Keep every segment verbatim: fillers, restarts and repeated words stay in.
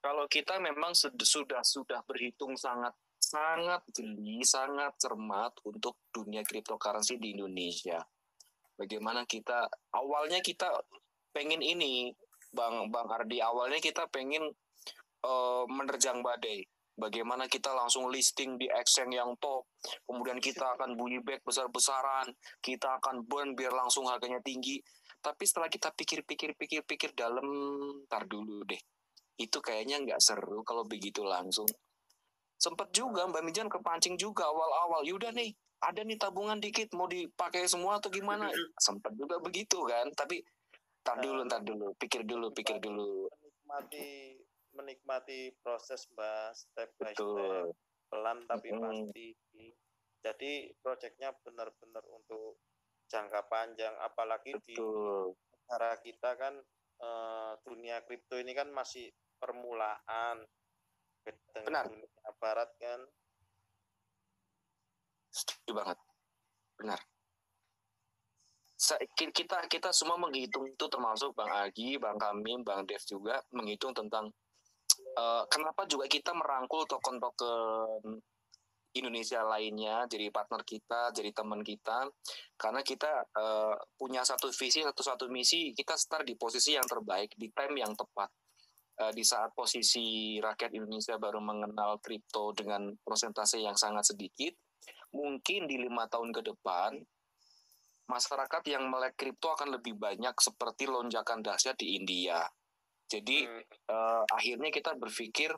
Kalau kita memang sed- sudah sudah berhitung sangat sangat jeli, sangat cermat untuk dunia cryptocurrency di Indonesia. Bagaimana kita awalnya kita pengen ini, Bang Bang Ardi, awalnya kita pengen uh, menerjang badai. Bagaimana kita langsung listing di exchange yang top, kemudian kita akan bunyi back besar-besaran, kita akan burn biar langsung harganya tinggi. Tapi setelah kita pikir-pikir-pikir-pikir dalam, ntar dulu deh. Itu kayaknya nggak seru kalau begitu langsung. Sempet juga Mbak Mijan kepancing juga awal-awal. Yaudah nih, ada nih tabungan dikit, mau dipakai semua atau gimana? Sempet juga begitu kan. Tapi ntar dulu, ntar dulu, pikir dulu, pikir dulu. Menikmati menikmati proses, Mbak, step by Betul. step, pelan tapi Hmm. pasti. Jadi proyeknya benar-benar untuk jangka panjang, apalagi Betul. Di negara kita kan eh, dunia kripto ini kan masih permulaan dengan Benar. dunia barat kan. Setuju banget. Benar. Kita kita semua menghitung itu, termasuk Bang Agi, Bang Kamim, Bang Dev juga menghitung tentang uh, kenapa juga kita merangkul token-token Indonesia lainnya jadi partner kita, jadi teman kita, karena kita uh, punya satu visi, satu satu misi, kita start di posisi yang terbaik di time yang tepat. Uh, di saat posisi rakyat Indonesia baru mengenal kripto dengan persentase yang sangat sedikit, mungkin di lima tahun ke depan masyarakat yang melek kripto akan lebih banyak seperti lonjakan dahsyat di India. Jadi hmm. uh, akhirnya kita berpikir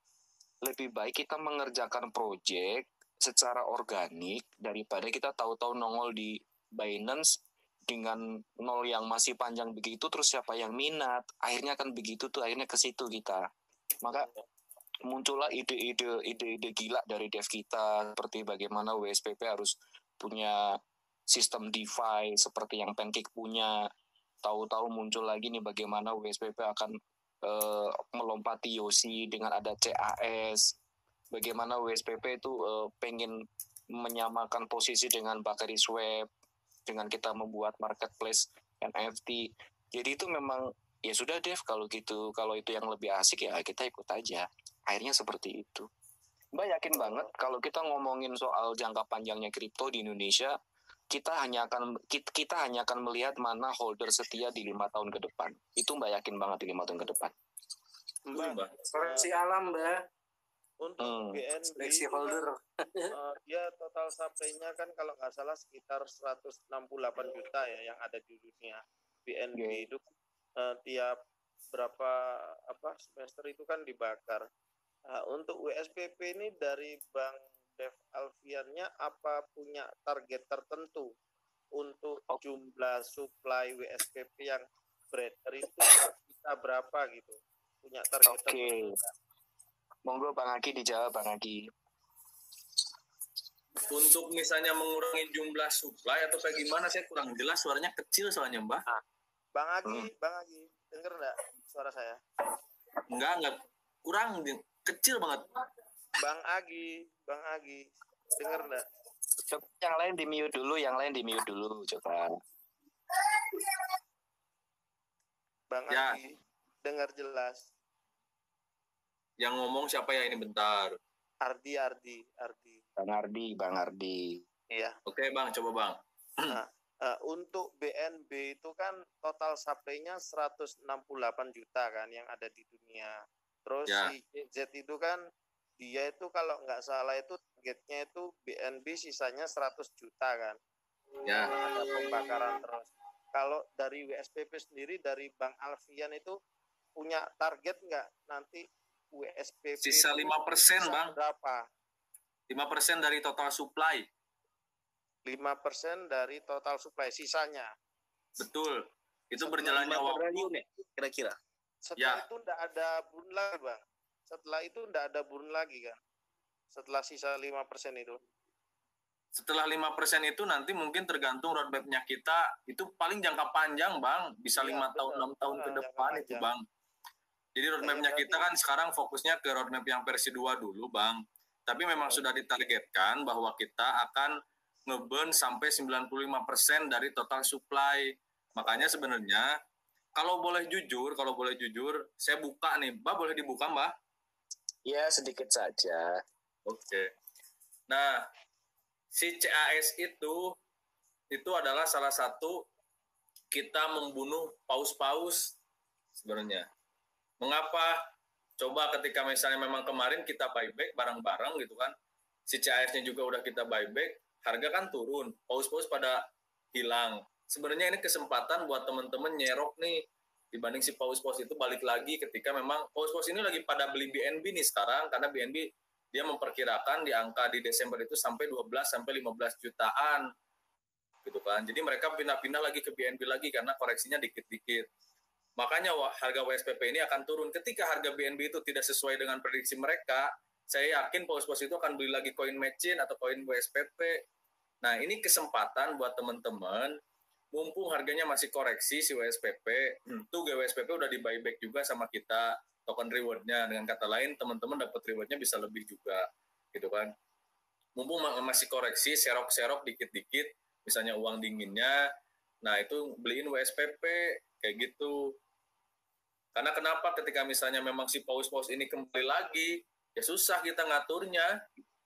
lebih baik kita mengerjakan proyek secara organik daripada kita tahu-tahu nongol di Binance dengan nol yang masih panjang begitu, terus siapa yang minat, akhirnya kan begitu tuh, akhirnya ke situ kita. Maka muncullah ide-ide ide-ide gila dari dev kita, seperti bagaimana W S P P harus punya sistem DeFi seperti yang Pancake punya. Tahu-tahu muncul lagi nih bagaimana W S P P akan uh, melompati Yosi dengan ada C A S. Bagaimana W S P P itu uh, pengen menyamakan posisi dengan Bakari Swap dengan kita membuat marketplace N F T. Jadi itu memang ya sudah Dev, kalau gitu, kalau itu yang lebih asik ya kita ikut aja. Akhirnya seperti itu. Mbak yakin banget kalau kita ngomongin soal jangka panjangnya kripto di Indonesia, kita hanya akan kita, kita hanya akan melihat mana holder setia di lima tahun ke depan. Itu Mbak yakin banget di lima tahun ke depan. Mbak, seleksi alam Mbak. Untuk hmm. B N B seleksi holder, kan, uh, dia total supply-nya kan kalau nggak salah sekitar seratus enam puluh delapan juta ya yang ada di dunia. B N B yeah. itu uh, tiap berapa apa semester itu kan dibakar. Nah, untuk W S P P ini dari Bang Dev Alfiannya apa punya target tertentu untuk jumlah supply W S P P yang beredar itu bisa berapa gitu? Punya target okay. tertentu? Monggo Bang Agi dijawab, Bang Agi. Untuk misalnya mengurangi jumlah supply atau kayak gimana, saya kurang jelas, suaranya kecil soalnya Mbak. Nah, Bang Agi, hmm. Bang Agi, denger enggak suara saya? Enggak, enggak, kurang, kecil banget. Bang Agi, Bang Agi, denger enggak? Coba yang lain di mute dulu, yang lain di mute dulu, coba. Bang ya. Agi, dengar jelas. Yang ngomong siapa ya ini, bentar? Ardi, Ardi, Ardi. Bang Ardi, Bang Ardi. Iya. Oke Bang, coba Bang. Nah, uh, untuk B N B itu kan total supply-nya seratus enam puluh delapan juta kan yang ada di dunia. Terus ya. Si Z itu kan dia itu kalau nggak salah itu targetnya itu B N B sisanya seratus juta kan. Ya. Ada pembakaran terus. Kalau dari W S P P sendiri dari Bang Alfian itu punya target nggak nanti W S P P sisa lima persen Bang. Berapa? lima persen dari total supply. lima persen dari total supply sisanya. Betul. Itu berjalannya waktu kira-kira. Setelah ya. itu enggak ada burn lagi, Bang. Setelah itu enggak ada burn lagi kan. Setelah sisa lima persen itu. Setelah lima persen itu nanti mungkin tergantung roadmap-nya kita, itu paling jangka panjang, Bang. Bisa ya, lima tahun, enam tahun ke depan itu, Bang. Jadi roadmap-nya ya, kita kan sekarang fokusnya ke roadmap yang versi dua dulu, Bang. Tapi memang oh. sudah ditargetkan bahwa kita akan nge-burn sampai sembilan puluh lima persen dari total supply. Makanya sebenarnya kalau boleh jujur, kalau boleh jujur, saya buka nih, Mbak boleh dibuka Mbak? Ya sedikit saja. Oke. Nah, si C A S itu itu adalah salah satu kita membunuh paus-paus sebenarnya. Mengapa? Coba ketika misalnya memang kemarin kita buyback bareng-bareng gitu kan, si C A S-nya juga udah kita buyback, harga kan turun, paus-paus pada hilang. Sebenarnya ini kesempatan buat teman-teman nyerok nih, dibanding si paus-paus itu balik lagi ketika memang paus-paus ini lagi pada beli B N B nih sekarang, karena B N B dia memperkirakan di angka di Desember itu sampai dua belas sampai lima belas jutaan gitu kan. Jadi mereka pindah-pindah lagi ke B N B lagi karena koreksinya dikit-dikit. Makanya harga W S P P ini akan turun. Ketika harga B N B itu tidak sesuai dengan prediksi mereka, saya yakin paus-paus itu akan beli lagi koin matching atau koin W S P P. Nah, ini kesempatan buat teman-teman, mumpung harganya masih koreksi si W S P P, tuh W S P P udah di buyback juga sama kita, token reward-nya. Dengan kata lain, teman-teman dapat reward-nya bisa lebih juga, gitu kan. Mumpung masih koreksi, serok-serok dikit-dikit, misalnya uang dinginnya, nah itu beliin W S P P, kayak gitu. Karena kenapa ketika misalnya memang si paus-paus ini kembali lagi, ya susah kita ngaturnya.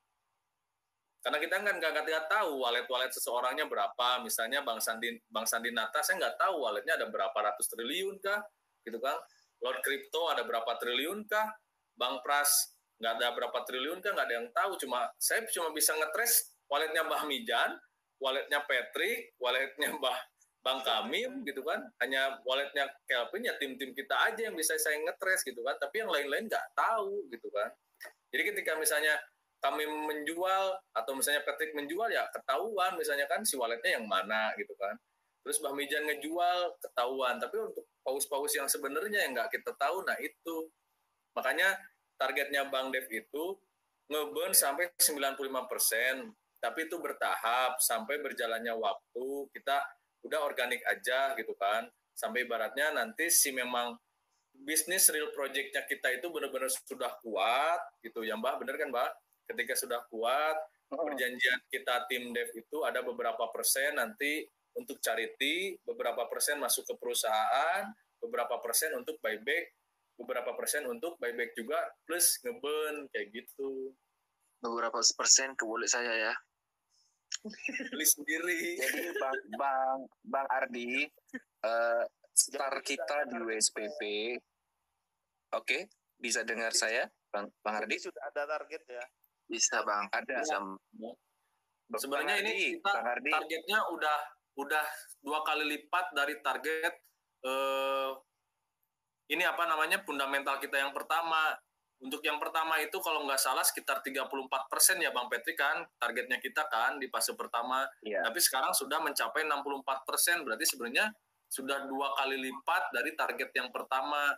Karena kita kan nggak tahu wallet-wallet seseorangnya berapa. Misalnya Bang Sandi, Bang Sandinata, saya nggak tahu walletnya ada berapa ratus triliun kah, gitu kan? Lord Crypto ada berapa triliun kah? Bang Pras nggak ada berapa triliun kah? Nggak ada yang tahu. Cuma saya cuma bisa ngetrace walletnya Mbah Mijan, walletnya Patrick, walletnya Mbah Bang Kamim, gitu kan? Hanya walletnya Kelvin, ya tim-tim kita aja yang bisa saya ngetrace, gitu kan? Tapi yang lain-lain nggak tahu, gitu kan? Jadi ketika misalnya kami menjual atau misalnya Patrick menjual, ya ketahuan misalnya kan si walletnya yang mana gitu kan. Terus Mbah Mijan ngejual, ketahuan. Tapi untuk paus-paus yang sebenarnya yang nggak kita tahu, nah itu. Makanya targetnya Bang Dev itu nge-burn sampai sembilan puluh lima persen. Tapi itu bertahap sampai berjalannya waktu. Kita udah organik aja gitu kan. Sampai ibaratnya nanti si memang bisnis real project-nya kita itu benar-benar sudah kuat gitu ya Mbak, bener kan Mbak? Ketika sudah kuat, perjanjian kita tim dev itu ada beberapa persen nanti untuk charity, beberapa persen masuk ke perusahaan, beberapa persen untuk buyback, beberapa persen untuk buyback juga, plus ngeburn, kayak gitu. Beberapa persen ke wallet saya ya. Beli sendiri. Jadi Bang Bang Bang Ardi, uh, start kita di W S P P. Oke, okay, bisa dengar saya, Bang Bang Ardi? Sudah ada target ya? Bisa Bang, ada. Bisa. Sebenarnya ini kita targetnya udah udah dua kali lipat dari target eh, ini apa namanya fundamental kita yang pertama. Untuk yang pertama itu kalau nggak salah sekitar tiga puluh empat persen ya Bang Petri kan targetnya kita kan di fase pertama. Yeah. Tapi sekarang sudah mencapai enam puluh empat persen, berarti sebenarnya sudah dua kali lipat dari target yang pertama.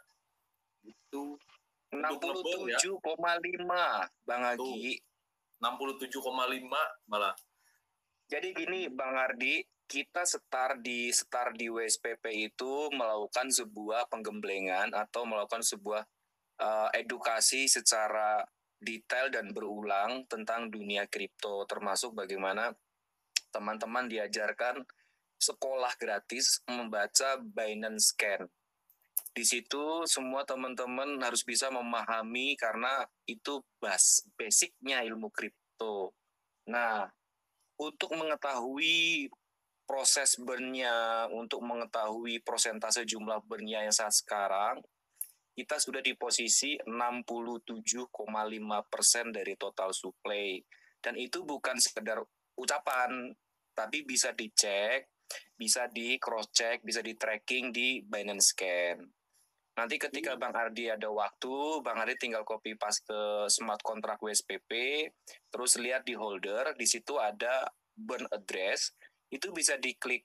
Itu enam puluh tujuh koma lima ya. Bang Agi. enam puluh tujuh koma lima malah. Jadi gini Bang Ardi, kita start di start di W S P P itu melakukan sebuah penggemblengan atau melakukan sebuah uh, edukasi secara detail dan berulang tentang dunia kripto, termasuk bagaimana teman-teman diajarkan sekolah gratis membaca Binance Scan. Di situ semua teman-teman harus bisa memahami karena itu bas, basicnya ilmu kripto. Nah, untuk mengetahui proses burn-nya, untuk mengetahui persentase jumlah burn-nya yang saat sekarang, kita sudah di posisi enam puluh tujuh koma lima persen dari total supply. Dan itu bukan sekedar ucapan, tapi bisa dicek, bisa di cross-check, bisa di tracking di Binance Scan. Nanti ketika Bang Ardi ada waktu, Bang Ardi tinggal copy paste ke smart contract W S P P, terus lihat di holder, di situ ada burn address, itu bisa diklik.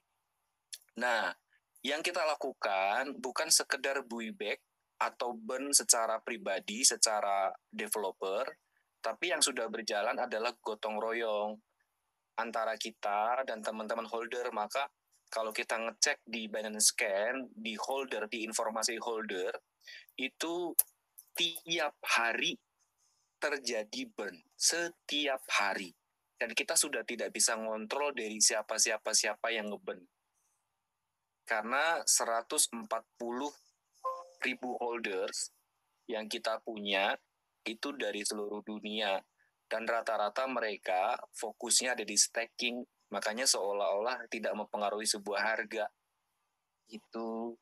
Nah, yang kita lakukan bukan sekedar buyback atau burn secara pribadi, secara developer, tapi yang sudah berjalan adalah gotong royong antara kita dan teman-teman holder. Maka kalau kita ngecek di Binance Scan, di holder, di informasi holder, itu tiap hari terjadi burn. Setiap hari. Dan kita sudah tidak bisa ngontrol dari siapa-siapa siapa yang ngeburn. karena seratus empat puluh ribu holders yang kita punya itu dari seluruh dunia, dan rata-rata mereka fokusnya ada di staking, makanya seolah-olah tidak mempengaruhi sebuah harga. Itu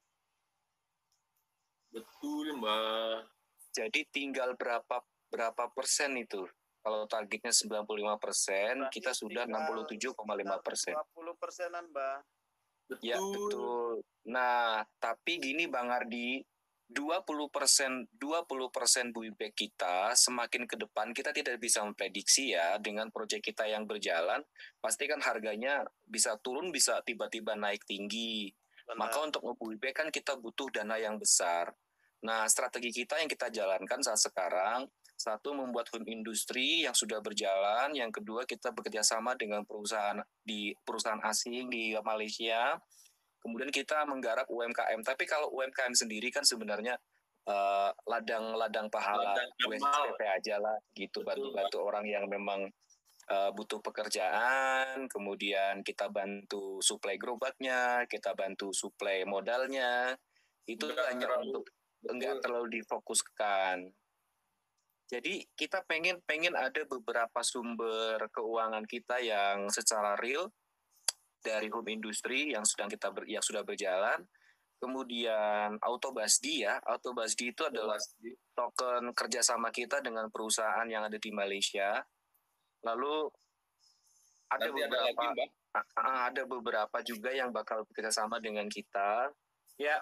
Betul, Mbak. jadi tinggal berapa berapa persen itu. Kalau targetnya sembilan puluh lima persen, Berarti kita sudah tinggal enam puluh tujuh koma lima persen. dua puluh persenan, Mbak. Betul. Ya, betul. Nah, tapi gini Bang Ardi, dua puluh persen dua puluh persen buyback kita semakin ke depan kita tidak bisa memprediksi ya, dengan proyek kita yang berjalan, pasti kan harganya bisa turun, bisa tiba-tiba naik tinggi. Benar. Maka untuk nge-buyback kan kita butuh dana yang besar. Nah, strategi kita yang kita jalankan saat sekarang, satu, membuat home industri yang sudah berjalan. Yang kedua, kita bekerja sama dengan perusahaan di perusahaan asing di Malaysia. Kemudian kita menggarap U M K M. Tapi kalau U M K M sendiri kan sebenarnya uh, ladang-ladang pahala Ladang U S amal. P P aja lah, gitu. Betul, Bantu-bantu orang yang memang uh, butuh pekerjaan. Kemudian kita bantu suplai gerobaknya, kita bantu suplai modalnya. Itu Enggak hanya terlalu- untuk enggak terlalu difokuskan. Jadi kita pengen pengen ada beberapa sumber keuangan kita yang secara real dari home industry yang sedang kita ber, yang sudah berjalan. Kemudian Autobasdi ya, Autobasdi itu adalah token kerjasama kita dengan perusahaan yang ada di Malaysia. Lalu ada Nanti ada beberapa lagi, Mbak. ah, ada beberapa juga yang bakal bekerjasama dengan kita. Ya,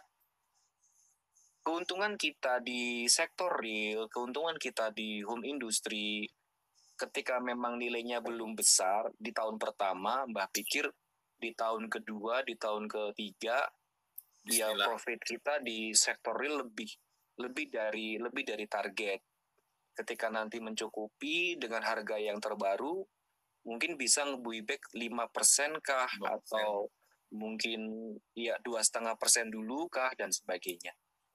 keuntungan kita di sektor real, keuntungan kita di home industry, ketika memang nilainya belum besar di tahun pertama, Mbah pikir di tahun kedua, di tahun ketiga, dia Bismillah. profit kita di sektor real lebih lebih dari lebih dari target. Ketika nanti mencukupi dengan harga yang terbaru, mungkin bisa nge-buyback lima persen kah, lima persen. atau mungkin ya dua koma lima persen dulu kah, dan sebagainya.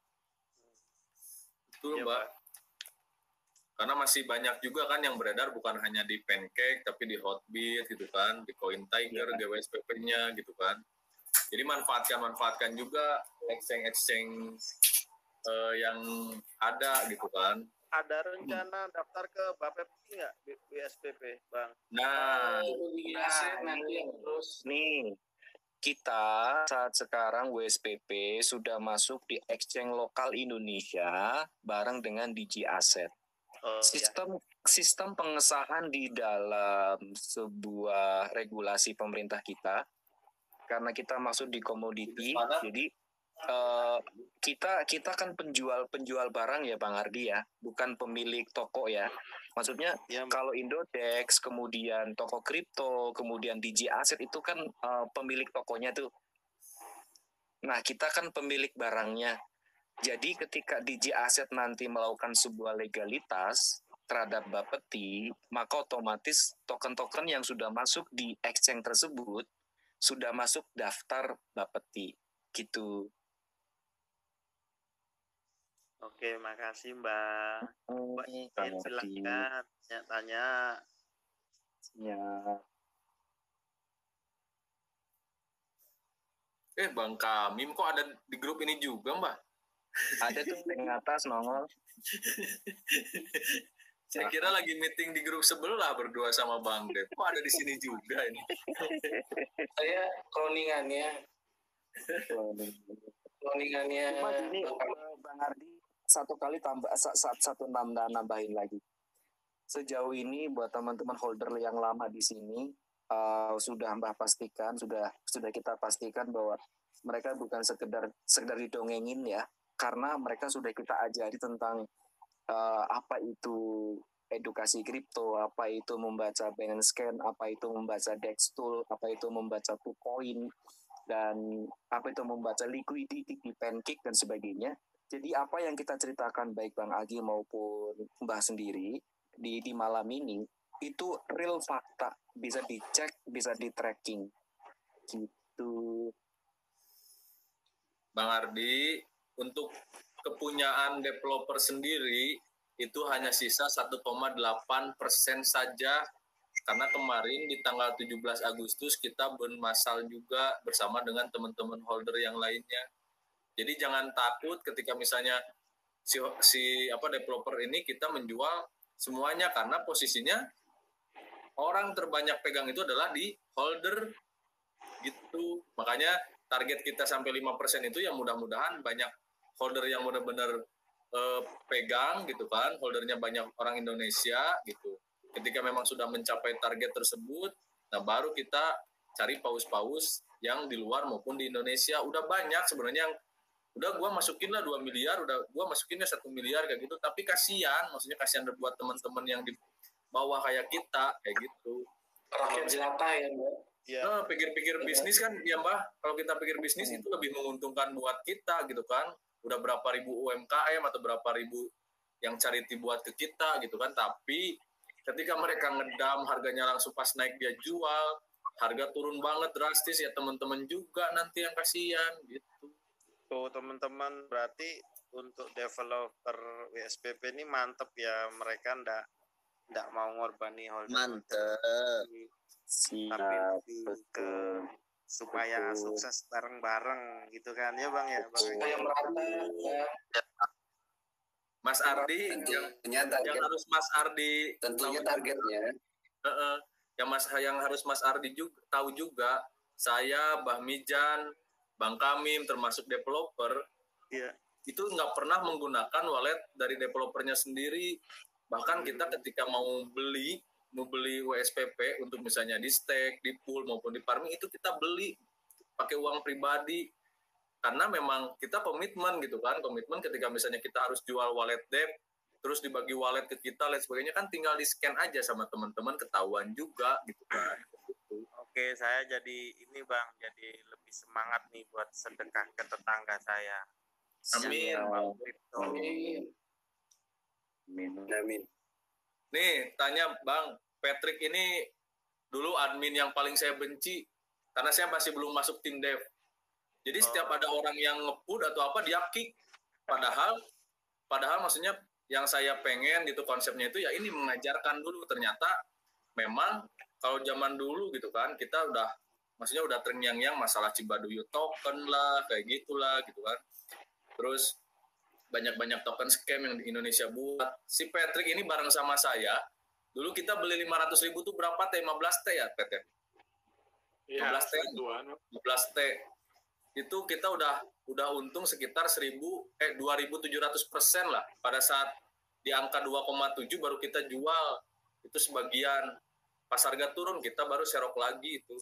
Betul, Iya, Mbak. Karena masih banyak juga kan yang beredar, bukan hanya di Pancake, tapi di Hotbit gitu kan, di Coin Tiger, Iya. G W S P P-nya gitu kan. Jadi manfaatkan-manfaatkan juga exchange-exchange eh, yang ada gitu kan. Ada rencana daftar ke Bapepti nggak, W S P P, Bang? Nah, Nah, nanti yang terus Nih, kita saat sekarang W S P P sudah masuk di exchange lokal Indonesia bareng dengan D J Asset. Oh, ya. Sistem sistem pengesahan di dalam sebuah regulasi pemerintah kita, karena kita masuk di komoditi, jadi uh, kita kita kan penjual penjual barang ya Bang Ardi ya, bukan pemilik toko ya. Maksudnya Ya, Mbak. kalau Indodex, kemudian toko kripto, kemudian D J Asset itu kan uh, pemilik tokonya tuh. Nah, kita kan pemilik barangnya. Jadi ketika D J Asset nanti melakukan sebuah legalitas terhadap Bapepti, maka otomatis token-token yang sudah masuk di exchange tersebut sudah masuk daftar Bapepti. Gitu. Oke, makasih Mbak. Mbak ingin silahkan tanya-tanya. Ya. eh Bang Kamim kok ada di grup ini juga, Mbak? Ada tuh di atas nongol. Saya kira lagi meeting di grup sebelah berdua sama Bang Dev. Kok ada di sini juga ini? saya cloningannya cloningannya Cuma ini uh, Bang Ardi satu kali tambah satu satu nambah nambahin lagi. Sejauh ini buat teman-teman holder yang lama di sini uh, sudah Mbah pastikan, sudah sudah kita pastikan bahwa mereka bukan sekedar sekedar didongengin ya, karena mereka sudah kita ajari tentang uh, apa itu edukasi kripto, apa itu membaca Binance Scan, apa itu membaca Dextool, apa itu membaca KuCoin, dan apa itu membaca liquidity di Pancake dan sebagainya. Jadi apa yang kita ceritakan baik Bang Agi maupun Mbah sendiri di di malam ini itu real fakta, bisa dicek, bisa di tracking gitu. Bang Ardi, untuk kepunyaan developer sendiri itu hanya sisa satu koma delapan persen saja karena kemarin di tanggal tujuh belas Agustus kita bermasal juga bersama dengan teman-teman holder yang lainnya. Jadi jangan takut ketika misalnya si, si apa developer ini kita menjual semuanya, karena posisinya orang terbanyak pegang itu adalah di holder gitu. Makanya target kita sampai lima persen itu yang mudah-mudahan banyak holder yang benar-benar eh, pegang gitu kan, holdernya banyak orang Indonesia gitu. Ketika memang sudah mencapai target tersebut, nah baru kita cari paus-paus yang di luar maupun di Indonesia. Udah banyak sebenarnya yang udah gua masukin lah dua miliar, udah gua masukinnya satu miliar kayak gitu, tapi kasihan, maksudnya kasihan buat teman-teman yang di bawah kayak kita kayak gitu. Rakyat jelata ya, Mbak. Ya. Nah, pikir-pikir bisnis kan ya Mbak, kalau kita pikir bisnis itu lebih menguntungkan buat kita gitu kan. Udah berapa ribu U M K M atau berapa ribu yang charity buat ke kita gitu kan, tapi ketika mereka ngedam harganya langsung pas naik dia jual, harga turun banget drastis, ya teman-teman juga nanti yang kasihan gitu. Tuh teman-teman, berarti untuk developer W S P P ini mantep ya, mereka ndak ndak mau ngorbani holder. Mantep. Tapi lebih ke supaya sukses bareng-bareng gitu kan ya Bang ya. Bang. Supaya merata ya. Mas Ardi yang, Tentunya target, yang harus Mas Ardi tentunya tahu targetnya. juga, uh, uh, yang Mas yang harus Mas Ardi juga tahu juga, saya, Bah Mijan, Bang Kamim termasuk developer, Iya. itu nggak pernah menggunakan wallet dari developernya sendiri. Bahkan kita ketika mau beli mau beli W S P P untuk misalnya di stake, di pool maupun di farming, itu kita beli pakai uang pribadi. Karena memang kita komitmen gitu kan, komitmen ketika misalnya kita harus jual wallet debt, terus dibagi wallet ke kita, lain sebagainya, kan tinggal di scan aja sama teman-teman, ketahuan juga gitu kan. Oke, saya jadi ini Bang, jadi lebih semangat nih buat sedekah ke tetangga saya. Amin. Yang mau kripto. Amin. Amin. Amin. Nih, tanya Bang, Patrick ini dulu admin yang paling saya benci, karena saya masih belum masuk tim dev. Jadi setiap ada orang yang nge-put atau apa, dia kick. Padahal, padahal maksudnya yang saya pengen gitu konsepnya itu ya ini mengajarkan dulu. Ternyata memang kalau zaman dulu gitu kan, kita udah, maksudnya udah terngiang-ngiang masalah Cibaduyu token lah, kayak gitulah gitu kan. Terus banyak-banyak token scam yang di Indonesia buat. Si Patrick ini bareng sama saya, dulu kita beli lima ratus ribu tuh berapa T? lima belas T ya, Patrick? Iya, lima belas T. lima belas T. Itu kita udah udah untung sekitar seribu eh dua ribu tujuh ratus persen lah. Pada saat di angka dua koma tujuh baru kita jual. Itu sebagian. Pas harga turun kita baru serok lagi itu.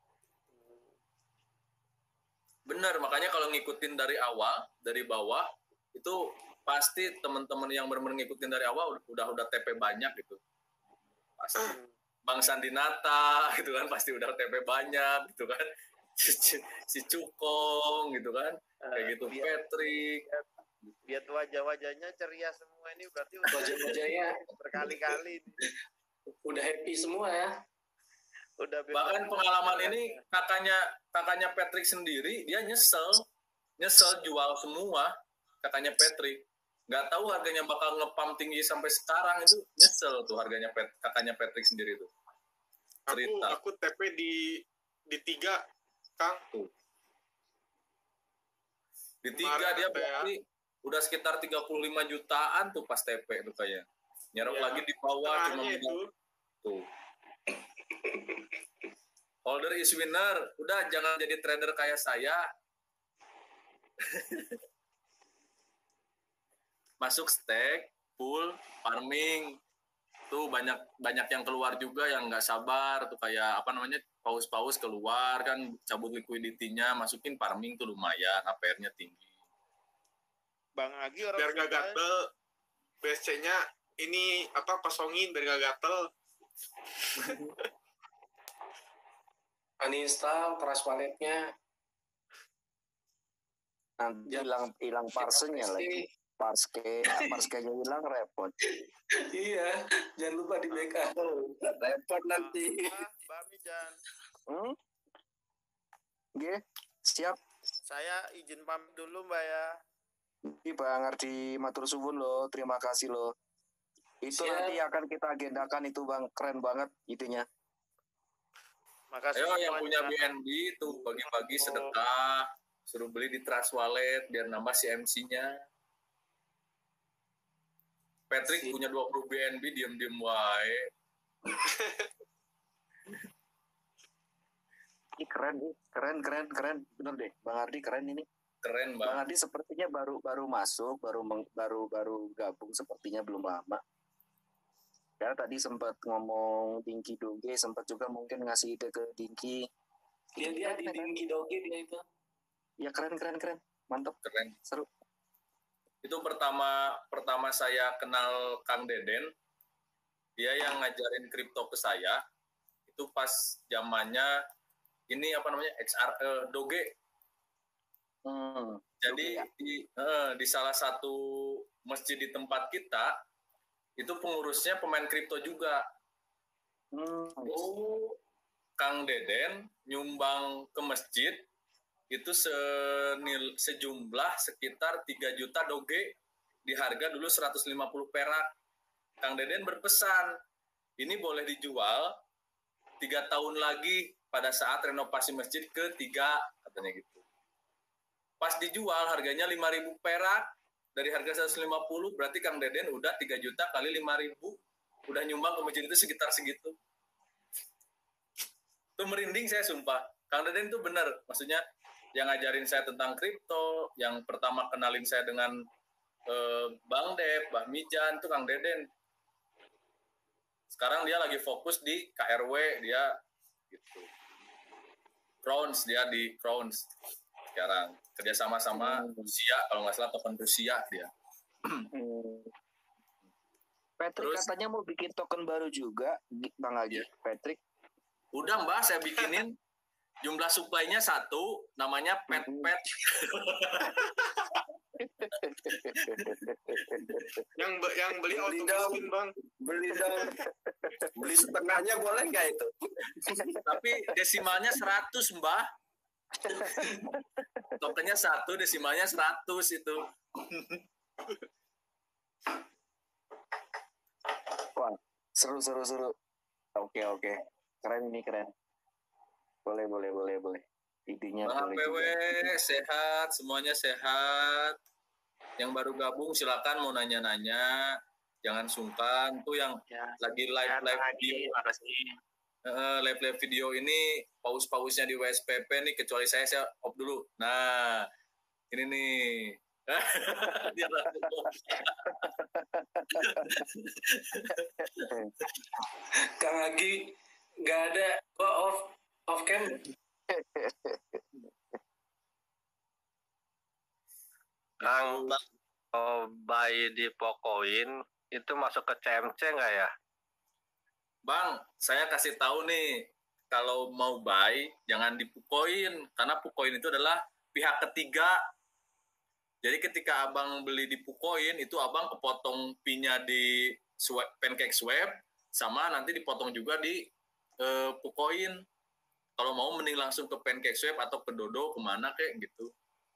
Benar, makanya kalau ngikutin dari awal, dari bawah, itu pasti teman-teman yang benar-benar ngikutin dari awal udah udah T P banyak gitu. Pasti. Bang Sandinata gitu kan pasti udah T P banyak gitu kan. Si, si Cukong gitu kan. Kayak gitu Lihat, Patrick. lihat wajah-wajahnya ceria semua ini, berarti udah Wajah-wajahnya berkali-kali udah happy semua ya. udah Bahkan pengalaman ini kakaknya kakaknya Patrick sendiri dia nyesel nyesel jual semua kakaknya Patrick, nggak tahu harganya bakal ngepam tinggi sampai sekarang, itu nyesel tuh harganya Pet, kakaknya Patrick sendiri tuh cerita. Aku aku T P di di tiga Kang. Tuh. Di tiga dia Kemarin berarti udah sekitar tiga puluh lima jutaan tuh pas T P tuh kayak nyerok Ya, lagi di bawah cuma tengahnya itu. tuh. Holder is winner. Udah jangan jadi trader kayak saya. Masuk stake, pool, farming. Tuh banyak banyak yang keluar juga yang nggak sabar tuh kayak apa namanya paus-paus keluar kan cabut liquidity-nya, masukin farming tuh lumayan, A P R-nya tinggi. Bang Agi orang Biar gak Sunda, gatel. B S C-nya ini apa pasongin biar gak gatel. Uninstall trust wallet-nya. Nanti hilang hilang parsenya lagi. Parske, parskenya hilang repot. Iya, jangan lupa di backup. Repot nanti. Ah, Mbak Mijan, Hmm? Oke, siap. saya izin pamit dulu Mbak ya. Ini Bang Ardi matur suwun loh, terima kasih loh. Itu Siap. nanti akan kita agendakan itu Bang, keren banget itunya. Makasih Ayo yang semuanya. punya B N B tuh bagi-bagi Oh. sedekah, suruh beli di Trust Wallet biar nambah C M C-nya. Patrick Si- punya dua puluh B N B diem-diem wae. Ini keren nih, keren keren keren. Bener deh, Bang Ardi keren ini. Keren, Bang Bang. Ardi sepertinya baru baru masuk, baru meng, baru baru gabung sepertinya belum lama. Ya tadi sempat ngomong Dinky Doge, sempat juga mungkin ngasih ide ke Dinky. Dia dia di Dinky Doge dia itu. Ya keren keren keren, mantap, Keren. seru. Itu pertama pertama saya kenal Kang Deden. Dia yang ngajarin kripto ke saya. Itu pas zamannya ini apa namanya X R eh, Doge. Hmm. Jadi Doge, ya? di eh, di salah satu masjid di tempat kita itu pengurusnya pemain kripto juga. Hmm. Oh, Kang Deden nyumbang ke masjid itu senil, sejumlah sekitar tiga juta doge di harga dulu seratus lima puluh perak. Kang Deden berpesan, ini boleh dijual tiga tahun lagi pada saat renovasi masjid ketiga, katanya gitu. Pas dijual harganya lima ribu perak, dari harga seratus lima puluh, berarti Kang Deden udah tiga juta kali lima ribu, udah nyumbang ke masjid itu sekitar segitu. Itu merinding saya sumpah. Kang Deden itu benar, maksudnya yang ngajarin saya tentang kripto, yang pertama kenalin saya dengan eh, Bang Dep, Bang Mijan, itu Kang Deden. Sekarang dia lagi fokus di K R W, dia gitu. Crowns, dia di Crowns sekarang. Kerja sama-sama Rusia, kalau nggak salah token Rusia dia. Hmm. Patrick Terus- katanya mau bikin token baru juga, Bang Agi. Patrick. Udah Mbak, saya bikinin. Jumlah supply-nya satu, namanya Pet Pet. Yang be- yang beli Beli auto dong. miskin bang. Beli dong. Beli setengahnya boleh nggak itu? Tapi desimalnya seratus Mbak. Tokennya satu, desimalnya seratus itu. Wah, seru seru seru. Oke oke, keren ini keren. Boleh boleh boleh boleh. Idenya Bang boleh P W juga. sehat, semuanya sehat. Yang baru gabung silakan mau nanya-nanya, jangan sungkan. Tuh yang Ya, lagi live ya, live Bang Agi, video, makasih. eh, live live video ini paus-pausnya di W S P P nih, kecuali saya saya off dulu. Nah, ini nih. Dia langsung off. Kang Agi nggak ada gua off off cam. Kang, kalau buy di Pocoin itu masuk ke C M C nggak ya? Bang, saya kasih tahu nih, kalau mau buy jangan di Pukoin, karena Pukoin itu adalah pihak ketiga. Jadi ketika abang beli di Pukoin, itu abang kepotong P-nya di swap, Pancake Swap, sama nanti dipotong juga di eh, Pukoin. Kalau mau mending langsung ke Pancake Swap atau ke Dodo, kemana kayak gitu.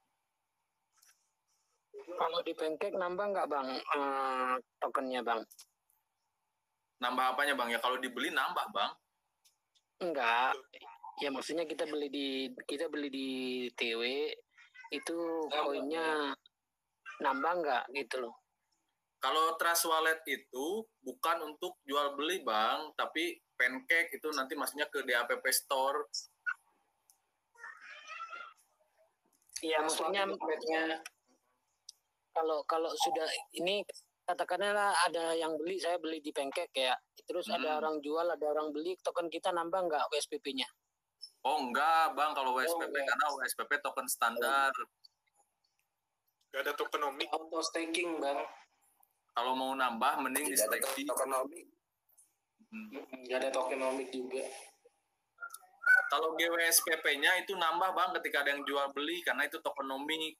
Kalau di Pancake nambah nggak bang eh, tokennya bang? Nambah apanya bang? Ya kalau dibeli nambah bang. Enggak. Ya maksudnya kita beli di kita beli di T W itu koinnya nambah nggak gitu loh? Kalau Trust Wallet itu bukan untuk jual beli bang, tapi Pancake itu nanti maksudnya ke D A P P Store. Iya maksudnya kalau kalau sudah ini katakanlah ada yang beli, saya beli di Pancake ya, terus Hmm. ada orang jual, ada orang beli, token kita nambah nggak W S P P-nya? Oh enggak bang, kalau W S P P Oh, enggak. karena W S P P token standar. Gak ada tokenomic. Auto staking bang. Kalau mau nambah mending di Tidak ada stake. tokenomic. Hmm. Nggak ada tokenomic juga. Kalau G W S P P-nya itu nambah bang ketika ada yang jual beli karena itu tokenomic.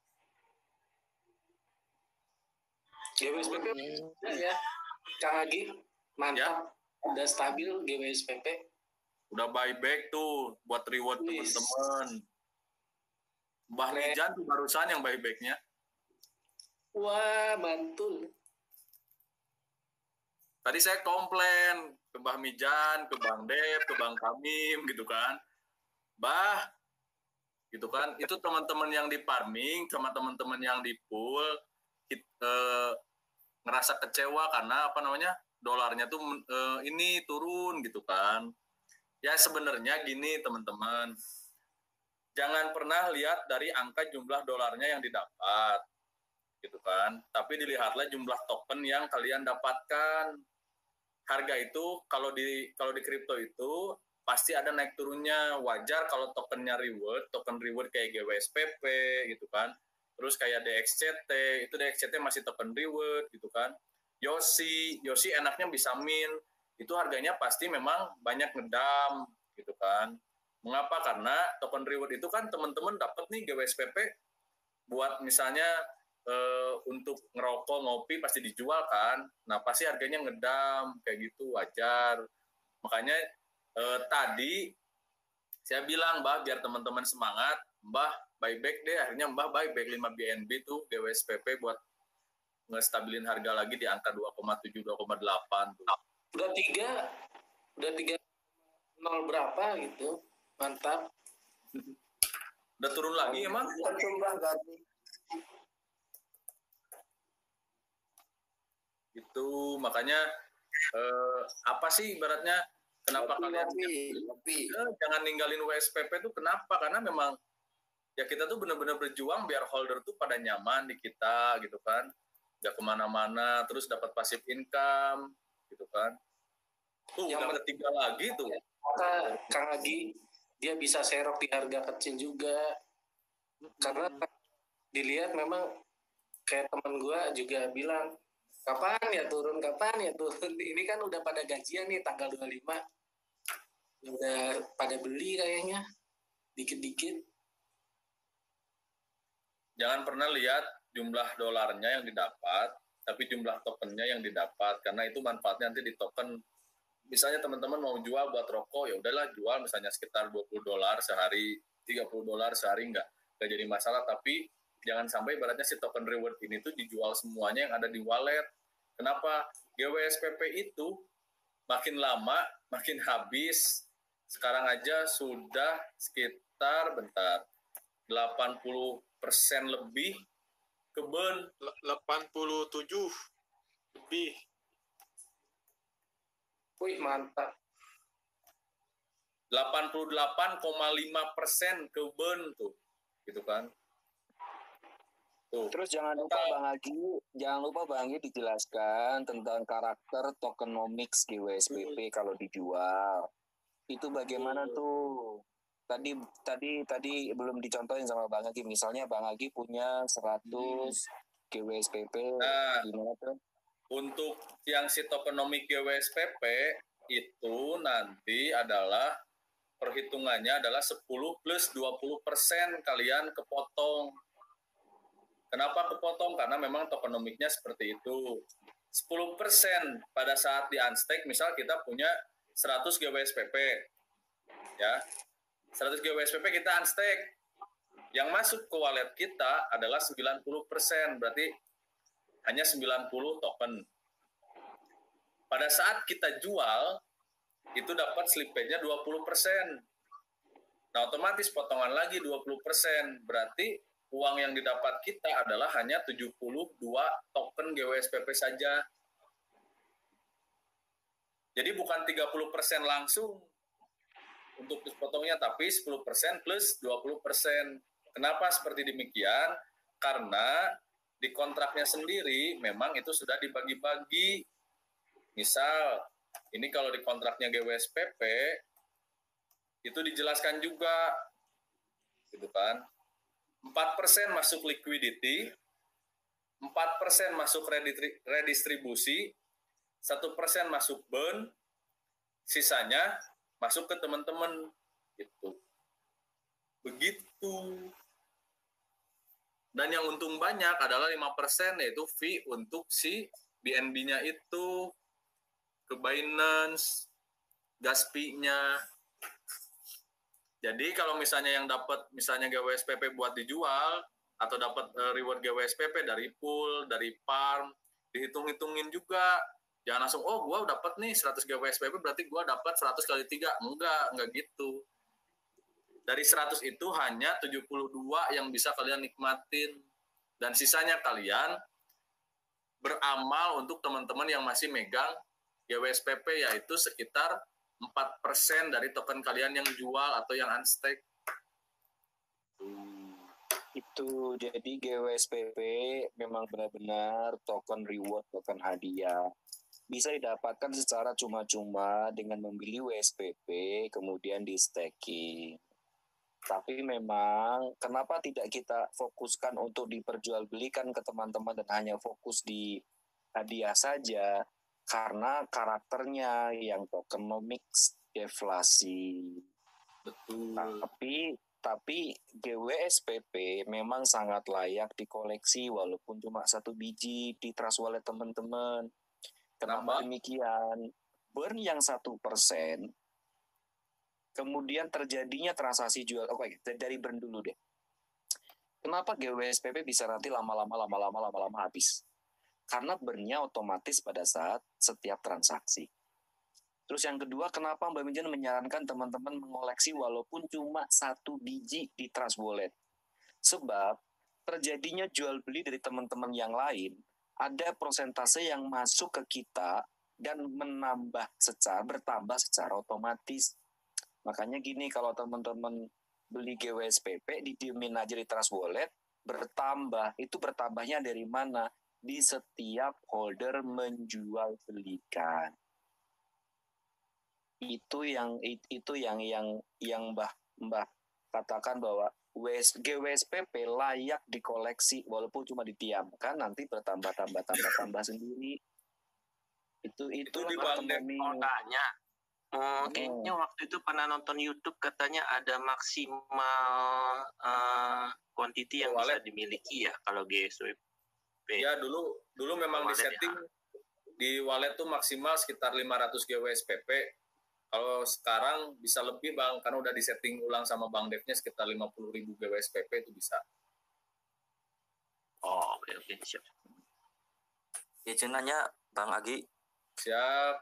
G W S P P Hmm. ya. Kang Agi mantap. Udah stabil G W S P P. Udah buyback tuh buat reward Wis. teman-teman. Mbah Keren. Nijan tuh barusan yang buybacknya. Wah mantul. tadi saya komplain ke Mbah Mijan, ke Bang Dev, ke Bang Kamim gitu kan. Bah, gitu kan. Itu teman-teman yang di farming sama teman-teman yang di pool it, eh, ngerasa kecewa karena apa namanya? Dolarnya tuh eh, ini turun gitu kan. Ya sebenarnya gini teman-teman. Jangan pernah lihat dari angka jumlah dolarnya yang didapat. Gitu kan. Tapi dilihatlah jumlah token yang kalian dapatkan. Harga itu kalau di kalau di kripto itu pasti ada naik turunnya. Wajar kalau tokennya reward, token reward kayak G W S P P gitu kan. Terus kayak D X C T, itu D X C T masih token reward gitu kan. Yosi, Yosi enaknya bisa min. Itu harganya pasti memang banyak ngedam gitu kan. Mengapa? Karena token reward itu kan teman-teman dapat nih G W S P P buat misalnya Uh, untuk ngerokok, ngopi pasti dijual kan. Nah, pasti harganya ngedam, kayak gitu, wajar. Makanya uh, tadi saya bilang, Mbah, biar teman-teman semangat, Mbah, buyback deh. Akhirnya Mbah buyback lima B N B tuh, G W S P P buat ngestabilin harga lagi di angka dua koma tujuh, dua koma delapan tuh. Udah tiga, udah tiga nol berapa gitu. Mantap. Udah turun lagi emang? Itu makanya eh, apa sih ibaratnya kenapa Kopi, kalian kopi, kopi. eh, jangan ninggalin W S P P itu kenapa? Karena memang ya kita tuh benar-benar berjuang biar holder tuh pada nyaman di kita gitu kan, nggak kemana-mana, terus dapat passive income gitu kan. Tuh Yang udah ketiga lagi tuh. Kata Kang Agi, dia bisa serok di harga kecil juga. Karena dilihat memang kayak teman gue juga bilang, kapan ya turun, kapan ya turun. Ini kan udah pada gajian nih tanggal dua puluh lima. Udah pada beli kayaknya. Dikit-dikit. Jangan pernah lihat jumlah dolarnya yang didapat, tapi jumlah tokennya yang didapat. Karena itu manfaatnya nanti di token. Misalnya teman-teman mau jual buat rokok, ya udahlah jual misalnya sekitar dua puluh dolar sehari, tiga puluh dolar sehari, nggak, nggak jadi masalah. Tapi jangan sampai ibaratnya si token reward ini tuh dijual semuanya yang ada di wallet. Kenapa? G W S P P itu makin lama makin habis. Sekarang aja sudah sekitar bentar delapan puluh persen lebih keben. delapan puluh tujuh lebih. Wih, mantap. delapan puluh delapan koma lima persen keben tuh. Gitu kan. Tuh. Terus jangan lupa Bang Agi, jangan lupa Bang Agi dijelaskan tentang karakter tokenomics G W S P P kalau dijual. Itu bagaimana tuh? Tadi tadi tadi belum dicontohin sama Bang Agi. Misalnya Bang Agi punya seratus G W S P P, nah, gimana tuh? Untuk yang si tokenomic G W S P P itu nanti adalah perhitungannya adalah sepuluh plus dua puluh persen kalian kepotong. Kenapa kepotong? Karena memang tokenomiknya seperti itu. sepuluh persen pada saat di unstake, misal kita punya seratus G W S P P. Ya. seratus G W S P P kita unstake. Yang masuk ke wallet kita adalah sembilan puluh persen, berarti hanya sembilan puluh token. Pada saat kita jual, itu dapat slippage-nya dua puluh persen. Nah, otomatis potongan lagi dua puluh persen, berarti uang yang didapat kita adalah hanya tujuh puluh dua token G W S P P saja. Jadi bukan tiga puluh persen langsung untuk potongnya, tapi sepuluh persen plus dua puluh persen. Kenapa seperti demikian? Karena di kontraknya sendiri memang itu sudah dibagi-bagi. Misal, ini kalau di kontraknya G W S P P, itu dijelaskan juga, gitu kan. empat persen masuk liquidity, empat persen masuk redistribusi, satu persen masuk burn, sisanya masuk ke teman-teman. Gitu. Begitu. Dan yang untung banyak adalah lima persen, yaitu fee untuk si B N B-nya itu, ke Binance, gas fee-nya. Jadi kalau misalnya yang dapat misalnya G W S P P buat dijual atau dapat uh, reward G W S P P dari pool, dari farm, dihitung-hitungin juga Jangan langsung, oh gue dapat nih seratus G W S P P berarti gue dapat seratus kali tiga. Enggak, enggak gitu. Dari seratus itu hanya tujuh puluh dua yang bisa kalian nikmatin. Dan sisanya kalian beramal untuk teman-teman yang masih megang G W S P P, yaitu sekitar empat persen dari token kalian yang jual atau yang unstake. Itu jadi G W S P P memang benar-benar token reward, token hadiah. Bisa didapatkan secara cuma-cuma dengan membeli W S P P kemudian di staking. Tapi memang kenapa tidak kita fokuskan untuk diperjualbelikan ke teman-teman dan hanya fokus di hadiah saja? Karena karakternya yang tokenomics, deflasi. Betul. Tapi tapi G W S P P memang sangat layak dikoleksi walaupun cuma satu biji di Trust Wallet teman-teman. Kenapa demikian? Burn yang satu persen, kemudian terjadinya transaksi jual. Oke, dari burn dulu deh. Kenapa G W S P P bisa nanti lama-lama lama-lama lama-lama habis? Karena burn-nya otomatis pada saat setiap transaksi. Terus yang kedua, kenapa Mbak Minjan menyarankan teman-teman mengoleksi walaupun cuma satu biji di Trust Wallet? Sebab terjadinya jual beli dari teman-teman yang lain, ada persentase yang masuk ke kita dan menambah secara bertambah secara otomatis. Makanya gini, kalau teman-teman beli G W S P P didiemin aja di Trust Wallet, bertambah. Itu bertambahnya dari mana? Di setiap holder menjual belikan. Itu yang itu yang yang yang Mbah Mbah katakan bahwa G W S P P layak dikoleksi walaupun cuma didiamkan, nanti bertambah tambah tambah tambah sendiri. Itu itu di Bang mau tanya. Oh, kayaknya hmm. waktu itu pernah nonton YouTube katanya ada maksimal uh, quantity yang wallet bisa dimiliki ya kalau G W S P P. Ya dulu dulu memang di setting ya. Di wallet tuh maksimal sekitar lima ratus G W S P P. Kalau sekarang bisa lebih Bang, karena udah disetting ulang sama Bang Devnya sekitar lima puluh ribu G W S P P itu bisa. Oh, oke oke siap. Izinannya Bang Agi. Siap.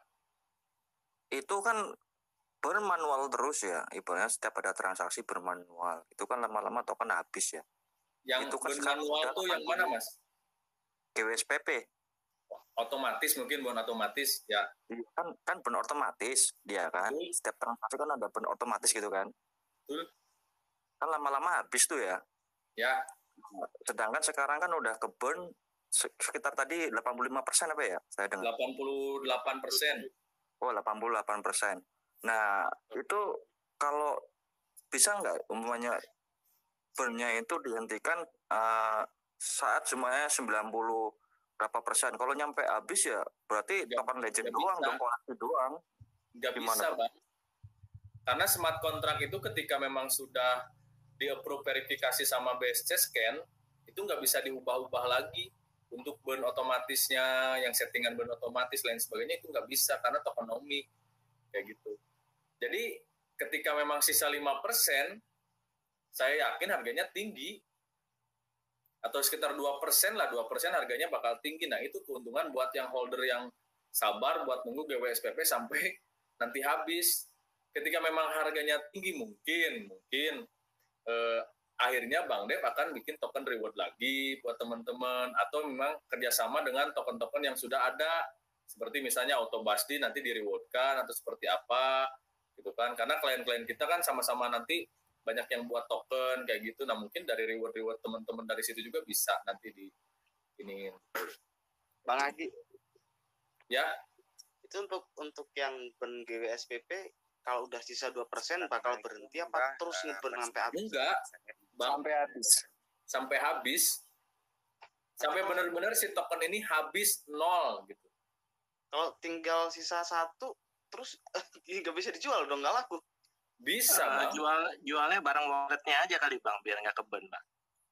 Itu kan bermanual terus ya, ibaratnya setiap ada transaksi bermanual. Itu kan lama-lama token habis ya. Yang itu kan bermanual tuh yang mana Mas? G W S P P. Otomatis mungkin bon otomatis ya. Kan kan burn otomatis dia kan. Betul. Setiap transaksi kan ada burn otomatis gitu kan. Betul. Kan lama-lama habis tuh ya. Ya. Sedangkan sekarang kan udah ke burn sekitar tadi delapan puluh lima persen apa ya? Saya dengar. delapan puluh delapan persen. Oh, delapan puluh delapan persen. Nah, itu kalau bisa nggak umumnya burn-nya itu dihentikan uh, saat semuanya sembilan puluh berapa persen? Kalau nyampe habis ya berarti token legend doang, dong koleksi doang. Nggak bisa, Bang. Karena smart contract itu ketika memang sudah di-approve verifikasi sama B S C scan, itu nggak bisa diubah-ubah lagi. Untuk burn otomatisnya, yang settingan burn otomatis, lain sebagainya, itu nggak bisa karena tokenomic. Kayak gitu. Jadi ketika memang sisa lima persen, saya yakin harganya tinggi. Atau sekitar dua persen lah, dua persen harganya bakal tinggi. Nah, itu keuntungan buat yang holder yang sabar buat nunggu G W S P P sampai nanti habis. Ketika memang harganya tinggi, mungkin, mungkin eh, akhirnya Bang Dev akan bikin token reward lagi buat teman-teman. Atau memang kerjasama dengan token-token yang sudah ada. Seperti misalnya Autobasdi nanti di-rewardkan atau seperti apa. Gitu kan. Karena klien-klien kita kan sama-sama nanti banyak yang buat token kayak gitu. Nah mungkin dari reward-reward teman-teman dari situ juga bisa nanti di ini. Bang Agi. Ya. Itu untuk untuk yang burn G W S P P kalau udah sisa dua persen bakal berhenti apa terus ngeburn sampai habis? Enggak. Bang, sampai habis. Sampai habis. Sampai benar-benar si token ini habis nol gitu. Kalau tinggal sisa satu terus nggak bisa dijual dong, nggak laku. Bisa, uh, Bang. Jual, jualnya barang walletnya aja kali, Bang, biar nggak keben, Bang.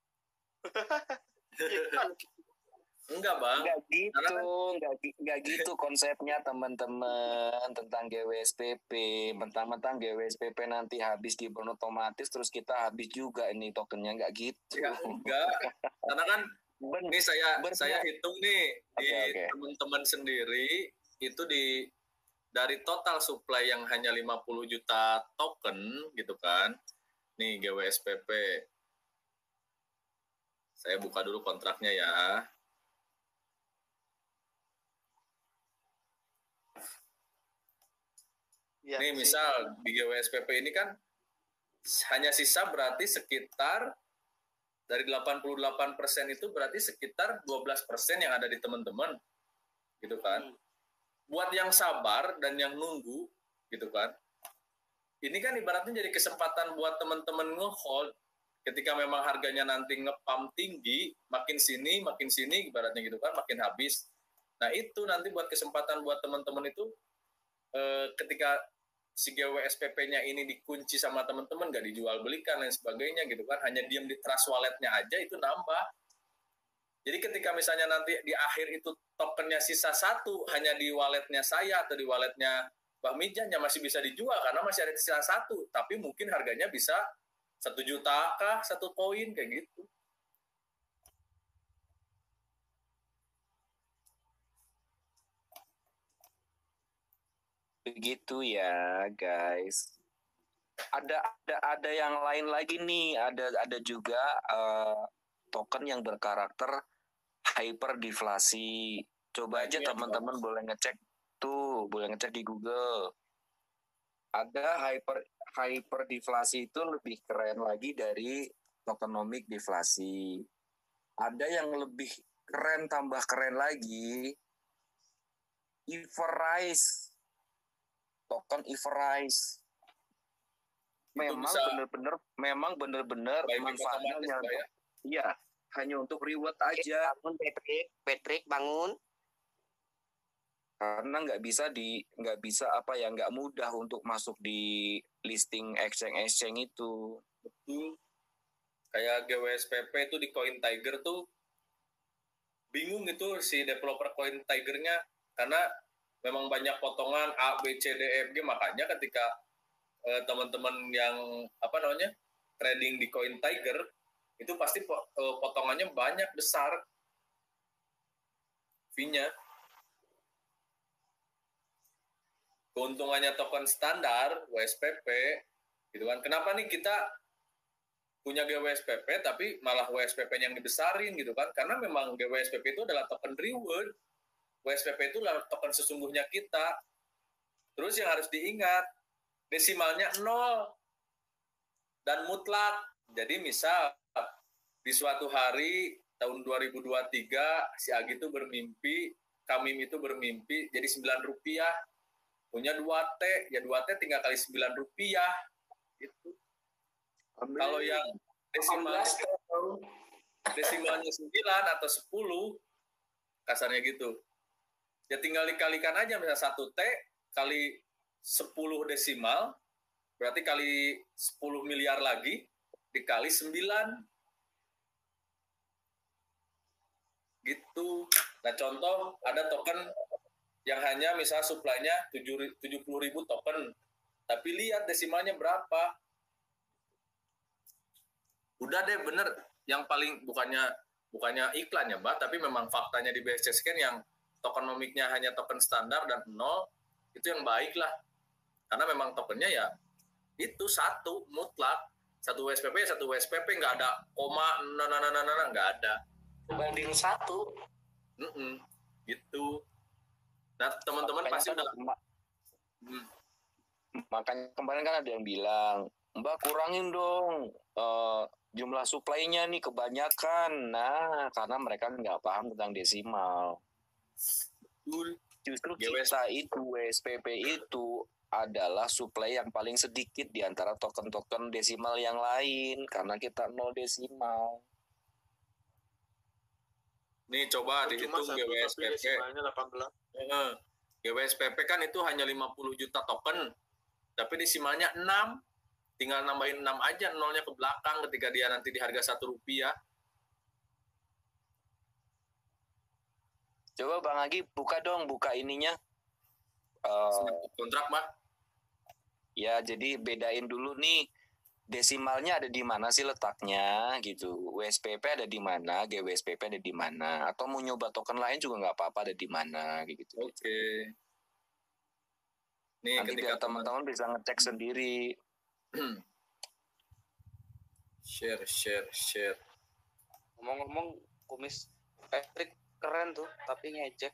Enggak, Bang. Enggak gitu, enggak, enggak gitu konsepnya teman-teman tentang G W S P P. Mentang-mentang G W S P P nanti habis di burn otomatis, terus kita habis juga ini tokennya, enggak gitu. Ya, enggak. Karena kan ben, ini saya ben, saya hitung nih okay, di okay. teman-teman sendiri itu di dari total supply yang hanya lima puluh juta token gitu kan. Nih G W S P P. Saya buka dulu kontraknya ya. Ya, nih misal di G W S P P ini kan hanya sisa berarti sekitar dari delapan puluh delapan persen itu berarti sekitar dua belas persen yang ada di teman-teman gitu kan. Hmm. Buat yang sabar dan yang nunggu gitu kan. Ini kan ibaratnya jadi kesempatan buat teman-teman nge-hold ketika memang harganya nanti nge-pump tinggi, makin sini, makin sini ibaratnya gitu kan, makin habis. Nah, itu nanti buat kesempatan buat teman-teman itu eh, ketika si G W S P P-nya ini dikunci sama teman-teman, nggak dijual belikan dan sebagainya gitu kan, hanya diam di trust wallet-nya aja itu nambah. Jadi ketika misalnya nanti di akhir itu tokennya sisa satu, hanya di walletnya saya atau di walletnya Bang Mijannya masih bisa dijual karena masih ada sisa satu, tapi mungkin harganya bisa satu juta kah satu koin kayak gitu. Begitu ya guys. Ada ada ada yang lain lagi nih, ada ada juga uh, token yang berkarakter hyperdeflasi. Coba aja teman-teman boleh ngecek tuh, boleh ngecek di Google. Ada hyper hyperdeflasi itu lebih keren lagi dari tokenomic deflasi. Ada yang lebih keren, tambah keren lagi, Everrise. Token Everrise. Memang benar-benar memang benar-benar manfaatnya hanya untuk, iya, hanya untuk reward aja. Bangun Patrick, Patrick bangun. Karena nggak bisa di nggak bisa apa ya nggak mudah untuk masuk di listing exchange-exchange itu. Betul. Kayak G W S P P itu di Coin Tiger tuh bingung gitu si developer Coin Tiger-nya karena memang banyak potongan A, B, C, D, E, F, G, makanya ketika eh, teman-teman yang apa namanya trading di Coin Tiger itu pasti eh, potongannya banyak besar fee-nya. Keuntungannya token standar W S P P gitu kan. Kenapa nih kita punya G W S P P tapi malah W S P P yang dibesarin gitu kan? Karena memang G W S P P itu adalah token reward. W S P P itu adalah token sesungguhnya kita. Terus yang harus diingat, desimalnya nol dan mutlak. Jadi misal di suatu hari tahun dua ribu dua puluh tiga si Agi itu bermimpi, Kamim itu bermimpi jadi sembilan rupiah. Punya dua T, ya dua T tinggal kali sembilan rupiah. Gitu. Kalau yang desimalnya, desimalnya sembilan atau sepuluh, kasarnya gitu. Ya tinggal dikalikan aja, misalnya satu T kali sepuluh desimal, berarti kali sepuluh miliar lagi, dikali sembilan. Gitu. Nah contoh, ada token yang hanya misalnya supply-nya tujuh puluh ribu token, tapi lihat desimalnya berapa. Udah deh bener, yang paling bukannya bukannya iklan ya Mbak, tapi memang faktanya di B S C Scan yang tokenomiknya hanya token standar dan nol, itu yang baik lah. Karena memang tokennya ya itu satu mutlak, satu W S P P, satu W S P P, nggak ada koma, nana nana nana nggak ada. Banding satu. Mm-mm, gitu. Nah teman-teman pasti udah. Hmm. Makanya kemarin kan ada yang bilang, Mbak kurangin dong uh, jumlah supply-nya nih kebanyakan. Nah karena mereka nggak paham tentang desimal. Justru kita itu W S P P itu adalah supply yang paling sedikit di antara token-token desimal yang lain karena kita nol desimal. Nih coba dihitung G W S P P. G W S P P kan itu hanya lima puluh juta token, tapi desimalnya enam. Tinggal nambahin enam aja nolnya ke belakang ketika dia nanti di harga satu rupiah. Coba Bang Agi buka dong, buka ininya. Uh, kontrak, Mbak. Ya, jadi bedain dulu nih desimalnya ada di mana sih letaknya gitu. W S P P ada di mana, G W S P P ada di mana, atau mau nyoba token lain juga nggak apa-apa ada di mana gitu. Oke. Okay. Nih, nanti ketika biar teman-teman bisa ngecek sendiri. Share, share, share. Ngomong-ngomong, kumis Patrick keren tuh, tapi ngejek.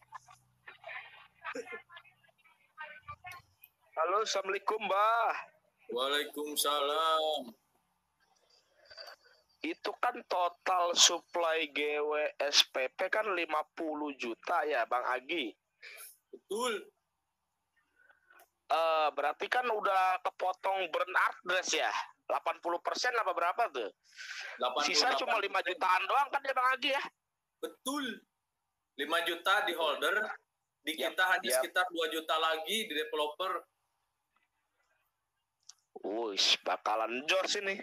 Halo, assalamualaikum, Mbah. Waalaikumsalam. Itu kan total supply G W S P P kan lima puluh juta ya, Bang Agi. Betul. Uh, berarti kan udah kepotong burn address ya. delapan puluh persen apa berapa tuh? Sisa cuma lima jutaan doang kan ya, Bang Agi ya? Betul. lima juta di holder, di kita yep, hanya yep. sekitar dua juta lagi di developer. Wush, bakalan jos ini.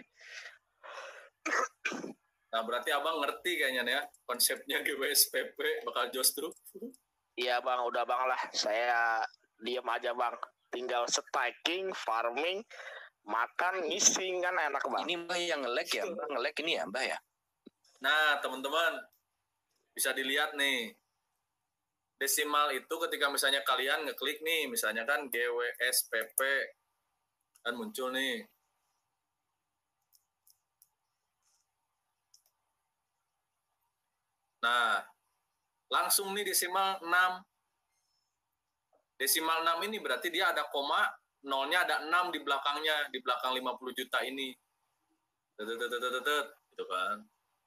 Nah, berarti Abang ngerti kayaknya ya, konsepnya G W S P P bakal jos terus. Iya, Bang, udah Bang lah. Saya diam aja, Bang. Tinggal staking, farming, makan, ngising kan enak, Bang. Ini Mbak yang nge-lag ya, Mbak nge-lag ini ya, Mbak ya? Nah, teman-teman, bisa dilihat nih. Desimal itu ketika misalnya kalian ngeklik nih, misalnya kan G W S P P, kan muncul nih. Nah, langsung nih desimal enam. Desimal enam ini berarti dia ada koma, nolnya ada enam di belakangnya, di belakang lima puluh juta ini. Tetetetetetet, gitu kan.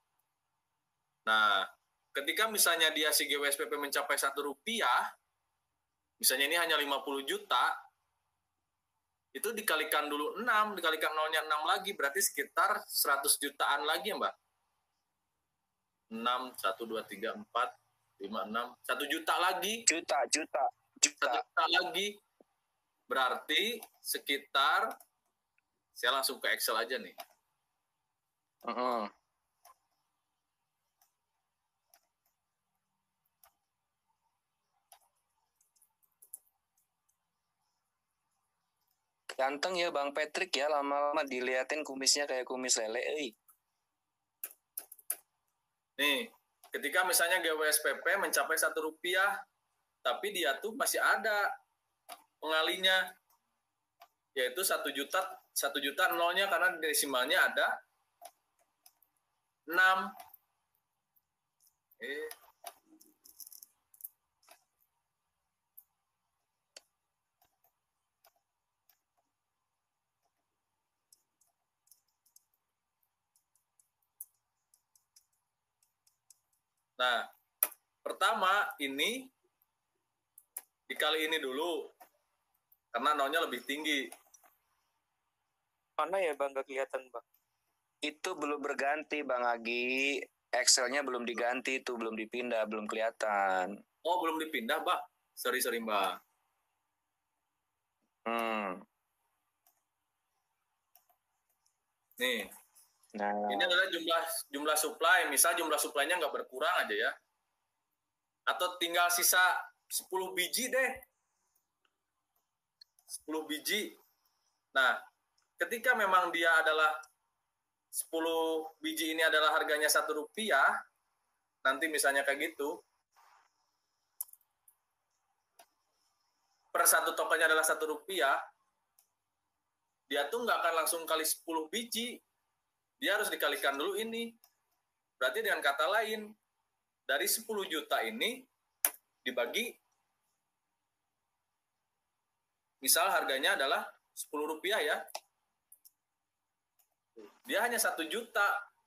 Nah, ketika misalnya dia si G W S P P mencapai satu rupiah, misalnya ini hanya lima puluh juta, itu dikalikan dulu enam, dikalikan nolnya enam lagi, berarti sekitar seratus jutaan lagi ya, Mbak? enam, satu, dua, tiga, empat, lima, enam, satu juta lagi. Juta, juta, juta. satu juta lagi. Berarti sekitar, saya langsung ke Excel aja nih. Uh-uh. Ganteng ya Bang Patrick ya, lama-lama diliatin kumisnya kayak kumis lele. Eh. Nih, ketika misalnya G W S P P mencapai satu rupiah, tapi dia tuh masih ada pengalinya, yaitu satu juta, satu juta nolnya karena desimalnya ada enam. Eh. Nah, pertama ini dikali ini dulu, karena nolnya lebih tinggi. Mana ya Bang, gak kelihatan Bang? Itu belum berganti Bang Agi, Excelnya belum diganti, itu belum dipindah, belum kelihatan. Oh, belum dipindah, Bang? Sorry-sorry, Bang. Hmm. Nih. Nah. Ini adalah jumlah jumlah supply. Misal jumlah supply-nya nggak berkurang aja ya. Atau tinggal sisa sepuluh biji deh. sepuluh biji. Nah, ketika memang dia adalah sepuluh biji ini adalah harganya satu rupiah, nanti misalnya kayak gitu, per satu tokennya adalah satu rupiah, dia tuh nggak akan langsung kali sepuluh biji, dia harus dikalikan dulu ini. Berarti dengan kata lain, dari sepuluh juta ini dibagi, misal harganya adalah sepuluh rupiah ya, dia hanya satu juta,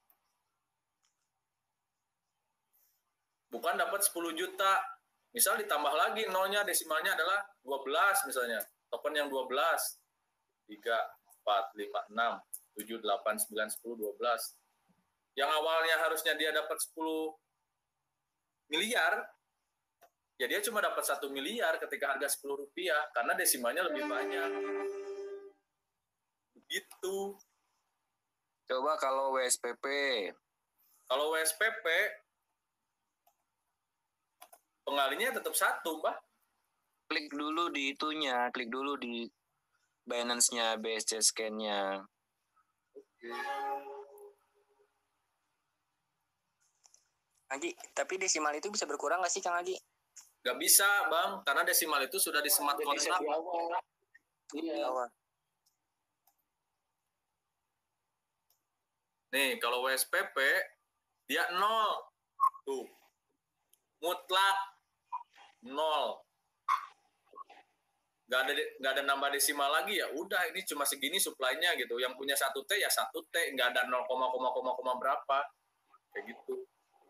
bukan dapat sepuluh juta. Misal ditambah lagi nolnya, desimalnya adalah dua belas misalnya, token yang dua belas, tiga, empat, lima, enam, tujuh, delapan, sembilan, sepuluh, dua belas. Yang awalnya harusnya dia dapat sepuluh miliar, ya dia cuma dapat satu miliar ketika harga sepuluh rupiah, karena desimalnya lebih banyak. Begitu. Coba kalau W S P P. Kalau W S P P, pengalinya tetap satu, Mbak. Klik dulu di itunya, klik dulu di Binance-nya, B S C scan-nya. Oke. Agi, tapi desimal itu bisa berkurang nggak sih, Kang Agi? Nggak bisa, Bang, karena desimal itu sudah di smart contract. Iya. Nih, kalau W S P P dia nol. Tuh. Mutlak nol. Nggak ada nggak ada nambah desimal lagi ya. Udah, ini cuma segini supply-nya gitu. Yang punya satu T ya satu T, nggak ada nol, berapa. Kayak gitu.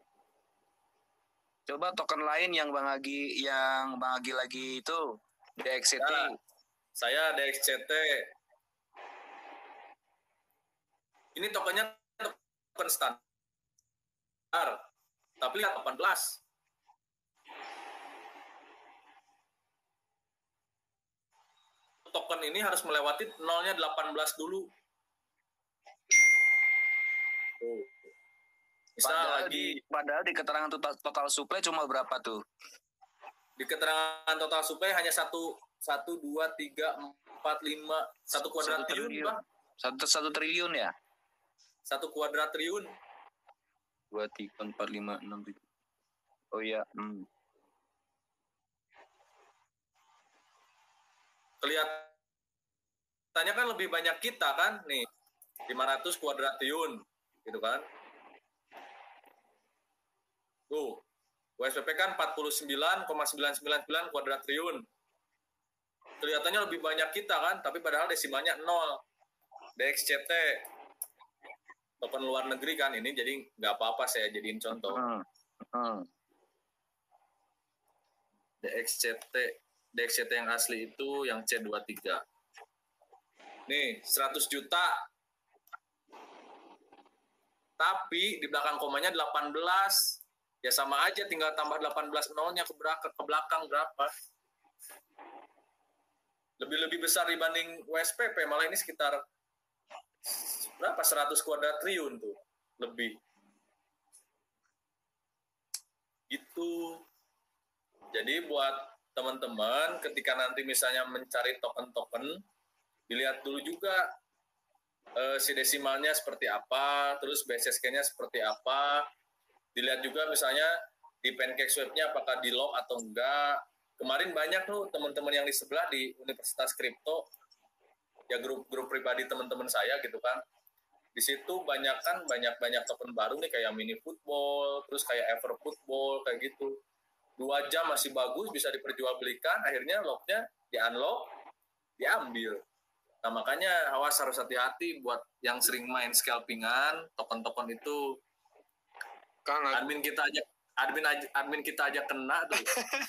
Coba token lain yang Bang Agi yang Bang Agi lagi itu D X C T. Nah, saya D X C T. Ini tokennya token standar. Tapi lihat delapan belas. Token ini harus melewati nolnya delapan belas dulu. Tuh. Misal Padahal lagi di, padahal di keterangan total, total supply cuma berapa tuh? Di keterangan total supply hanya satu, satu, dua, tiga, empat, lima, satu kuadrat Satu triliun, triliun. Bang. Satu, satu triliun ya? Satu kuadrat triliun. Dua, tiga, empat, lima, enam, tujuh. Oh iya. Hmm. Kelihatannya kan lebih banyak kita kan, nih. lima ratus kuadrat triliun, gitu kan. Tuh, W S P P kan empat puluh sembilan koma sembilan sembilan sembilan kuadrat triliun. Kelihatannya lebih banyak kita kan, tapi padahal desimalnya nol. D X C T, token luar negeri kan, ini jadi nggak apa-apa saya jadiin contoh. Hmm. Hmm. D X C T, D X C T yang asli itu yang C dua puluh tiga. Nih, seratus juta. Tapi di belakang komanya delapan belas. Ya sama aja, tinggal tambah delapan belas nolnya ke belakang, ke belakang berapa. Lebih-lebih besar dibanding W S P P, malah ini sekitar berapa, seratus kuadrat triliun tuh, lebih. Gitu. Jadi buat teman-teman, ketika nanti misalnya mencari token-token, dilihat dulu juga eh, si desimalnya seperti apa, terus B S S K-nya seperti apa. Dilihat juga misalnya di PancakeSwap-nya apakah di lock atau enggak. Kemarin banyak tuh teman-teman yang di sebelah di Universitas Kripto, ya grup-grup pribadi teman-teman saya gitu kan. Di situ banyak kan banyak-banyak token baru nih kayak mini football, terus kayak ever football kayak gitu. Dua jam masih bagus, bisa diperjualbelikan, akhirnya locknya di-unlock, diambil. Nah makanya awas, harus hati-hati buat yang sering main scalpingan, token-token itu. Kang, admin kita aja admin aja, admin kita aja kena tuh.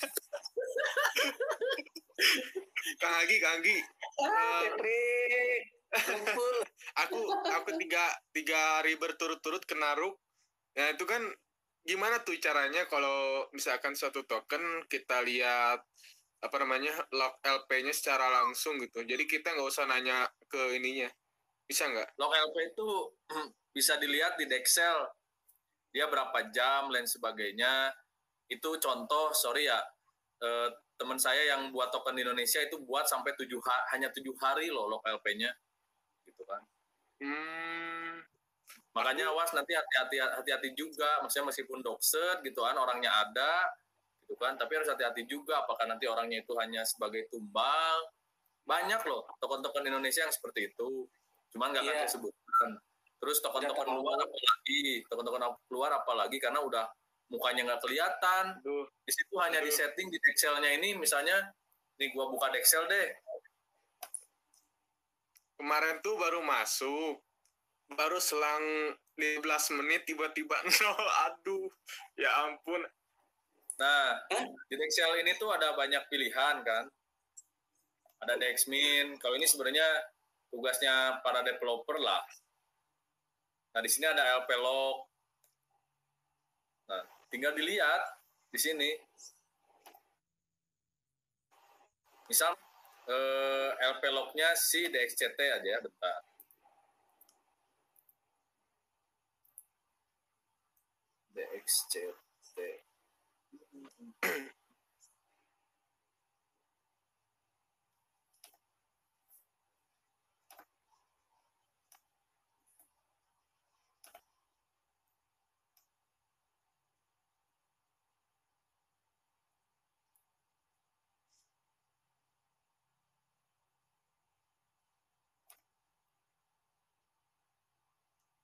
Kang Agi, Kang Agi. Uh, aku aku tiga tiga hari berturut-turut kena rug. Nah itu kan gimana tuh caranya kalau misalkan suatu token kita lihat apa namanya lock L P-nya secara langsung gitu. Jadi kita nggak usah nanya ke ininya. Bisa nggak? Lock L P itu bisa dilihat di Dexel. Dia berapa jam, lain sebagainya. Itu contoh, sorry ya, eh, teman saya yang buat token di Indonesia itu buat sampai tujuh ha- hanya tujuh hari loh lock L P-nya. Gitu kan. Hmm. Makanya awas, nanti hati-hati hati-hati juga, maksudnya meskipun doxed gitu kan, orangnya ada, gitu kan, tapi harus hati-hati juga, apakah nanti orangnya itu hanya sebagai tumbal. Banyak loh token-token Indonesia yang seperti itu, cuman nggak akan Iya. saya sebutkan. Terus token-token luar apalagi, token-token luar apalagi karena udah mukanya nggak kelihatan. Duh. Di situ hanya Duh. disetting di Dexelnya ini, misalnya, nih gua buka Dexel deh. Kemarin tuh baru masuk, baru selang lima belas menit tiba-tiba nol. Aduh, ya ampun. Nah, di Dexel ini tuh ada banyak pilihan kan. Ada Dexmin. Kalau ini sebenarnya tugasnya para developer lah. Nah, di sini ada L P Lock. Nah, tinggal dilihat di sini. Misal eh, L P Lock-nya si D X C T aja, bentar. D X C T.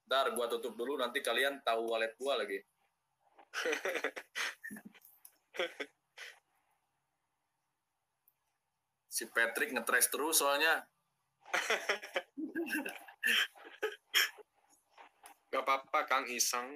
Ntar gua tutup dulu, nanti kalian tahu wallet gua lagi. Si Patrick ngetres terus soalnya. Gak apa-apa Kang Iseng.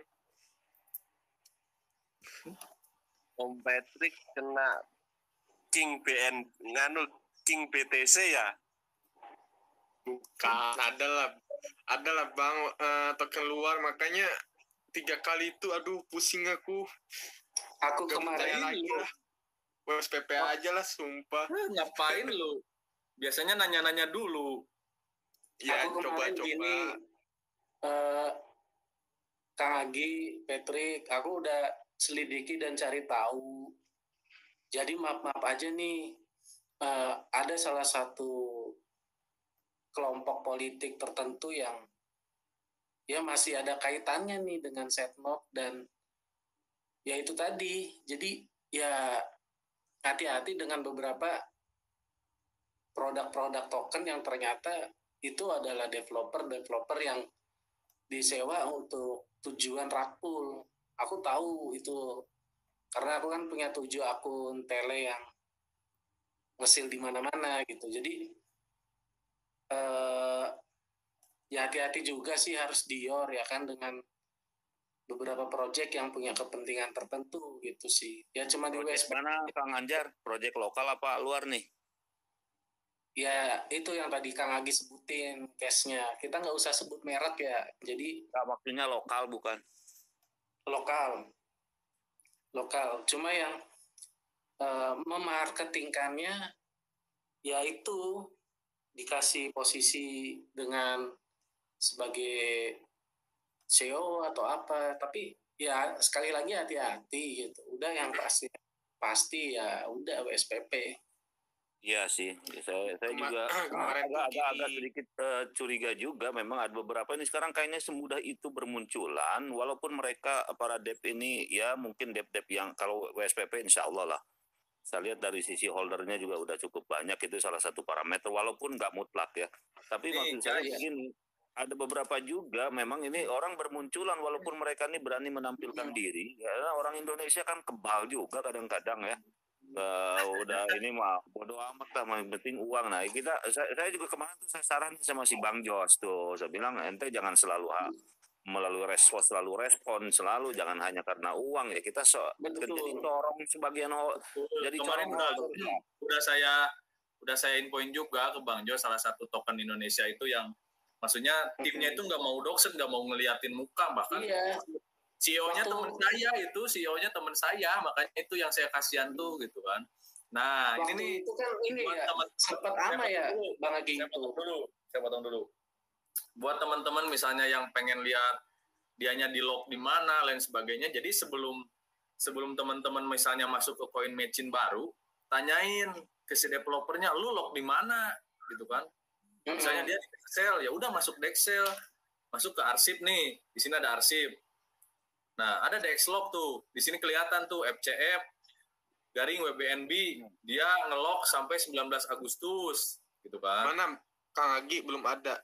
Om Patrick kena King B N nganu King B T C ya? Bukan, ada lah, ada lah bang uh, token luar, makanya tiga kali itu, aduh pusing aku. Aku Gak kemarin percaya lagi lah. W S P P aja lah, sumpah. Ngapain lu? Biasanya nanya-nanya dulu. Ya, aku coba-coba. Gini, uh, Kang Agi, Patrick, aku udah selidiki dan cari tahu. Jadi maaf-maaf aja nih, uh, ada salah satu kelompok politik tertentu yang ya masih ada kaitannya nih dengan Setnov, dan ya itu tadi. Jadi ya hati-hati dengan beberapa produk-produk token yang ternyata itu adalah developer-developer yang disewa untuk tujuan rakul. Aku tahu itu karena aku kan punya tujuh akun tele yang ngesil di mana-mana gitu. Jadi eh, ya hati-hati juga sih, harus dior ya kan dengan beberapa proyek yang punya kepentingan tertentu gitu sih. Ya cuma di W S P. Mana Kang Anjar? Proyek lokal apa luar nih? Ya itu yang tadi Kang Agi sebutin case-nya. Kita nggak usah sebut merek ya. Jadi nah, maksudnya lokal bukan? Lokal. Lokal. Cuma yang uh, memarketingkannya ya itu dikasih posisi dengan sebagai C E O atau apa. Tapi ya sekali lagi hati-hati gitu. Udah yang pasti pasti ya udah W S P P. Iya sih, saya, saya Kema- juga kemarin tuh agak, agak, agak gini. sedikit uh, curiga juga. Memang ada beberapa ini sekarang kayaknya semudah itu bermunculan, walaupun mereka para dev ini ya mungkin dev-dev yang kalau W S P P insya Allah lah. Saya lihat dari sisi holdernya juga udah cukup banyak, itu salah satu parameter, walaupun nggak mutlak ya. Tapi Nih, maksud saya guys. begini, ada beberapa juga memang ini orang bermunculan walaupun mereka ini berani menampilkan diri. Ya, orang Indonesia kan kebal juga kadang-kadang ya. Uh, udah ini mah bodo amat lah, yang penting uang. Nah kita saya, saya juga kemarin tuh saya saran sama si Bang Jos tuh, saya bilang ente jangan selalu ha, melalui respon selalu respon selalu, jangan hanya karena uang ya. Kita so, jadi corong sebagian ho, jadi Kemarin corong udah, holder. udah saya udah saya infoin juga ke Bang Jo, salah satu token Indonesia itu yang maksudnya timnya itu nggak mau doxen, nggak mau ngeliatin muka, bahkan Iya. C E O-nya Waktu- teman saya itu, C E O-nya teman saya, makanya itu yang saya kasihan tuh gitu kan. Nah, Waktu ini nih itu kan ini buat ya teman- sempat saya ama ya potong dulu, Bang Agi saya itu. potong dulu, saya potong dulu. Buat teman-teman misalnya yang pengen lihat dianya di lock di mana lain sebagainya, jadi sebelum sebelum teman-teman misalnya masuk ke coin machine baru, tanyain ke si developernya, lu lock di mana gitu kan. Misalnya dia di Excel, ya udah masuk di Excel, masuk ke arsip nih, di sini ada arsip. Nah, ada Dexlock tuh. Di sini kelihatan tuh F C F garing W B N B, dia ngelock sampai sembilan belas Agustus gitu kan. Mana Kang Agi belum ada.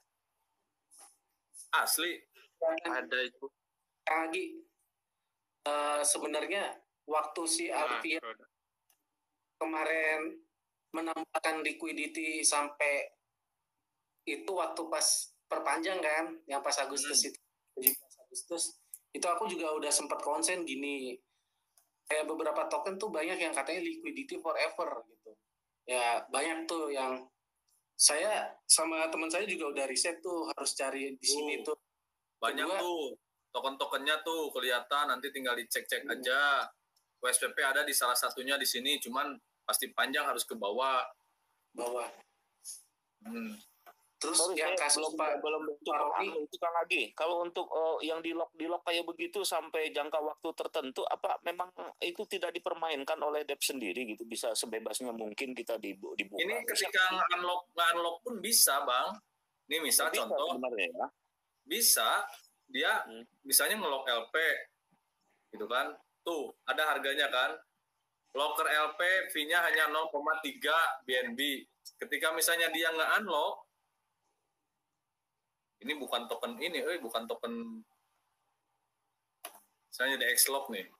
Asli. Ada itu. Kang Agi, eh, sebenarnya waktu si Nah, Alfian kemarin menambahkan liquidity sampai itu waktu pas perpanjang kan, yang pas Agustus Hmm. itu tujuh belas Agustus, itu aku juga udah sempat konsen gini, kayak beberapa token tuh banyak yang katanya liquidity forever gitu. Ya banyak tuh yang saya sama teman saya juga udah riset tuh, harus cari di sini tuh. Banyak Kedua, tuh token-tokennya tuh kelihatan, nanti tinggal dicek-cek aja. W S P P ada di salah satunya di sini, cuman pasti panjang harus ke bawah. bawah. Hmm. Terus Sorry, yang saya kasus belum Pak belum bentuk Parodi, itu kan lagi. Kalau untuk oh, yang di lock di lock kayak begitu sampai jangka waktu tertentu, apa memang itu tidak dipermainkan oleh dev sendiri gitu, bisa sebebasnya mungkin kita dibu- dibuka. Ini ketika nge-unlock nge-unlock pun bisa, Bang. Ini misal Bisa contoh sebenarnya ya. bisa dia misalnya ngelock L P gitu kan, tuh ada harganya kan, locker L P fee-nya hanya nol koma tiga B N B. Ketika misalnya dia nge-unlock ini bukan token ini, eh bukan token misalnya di X-Lock nih.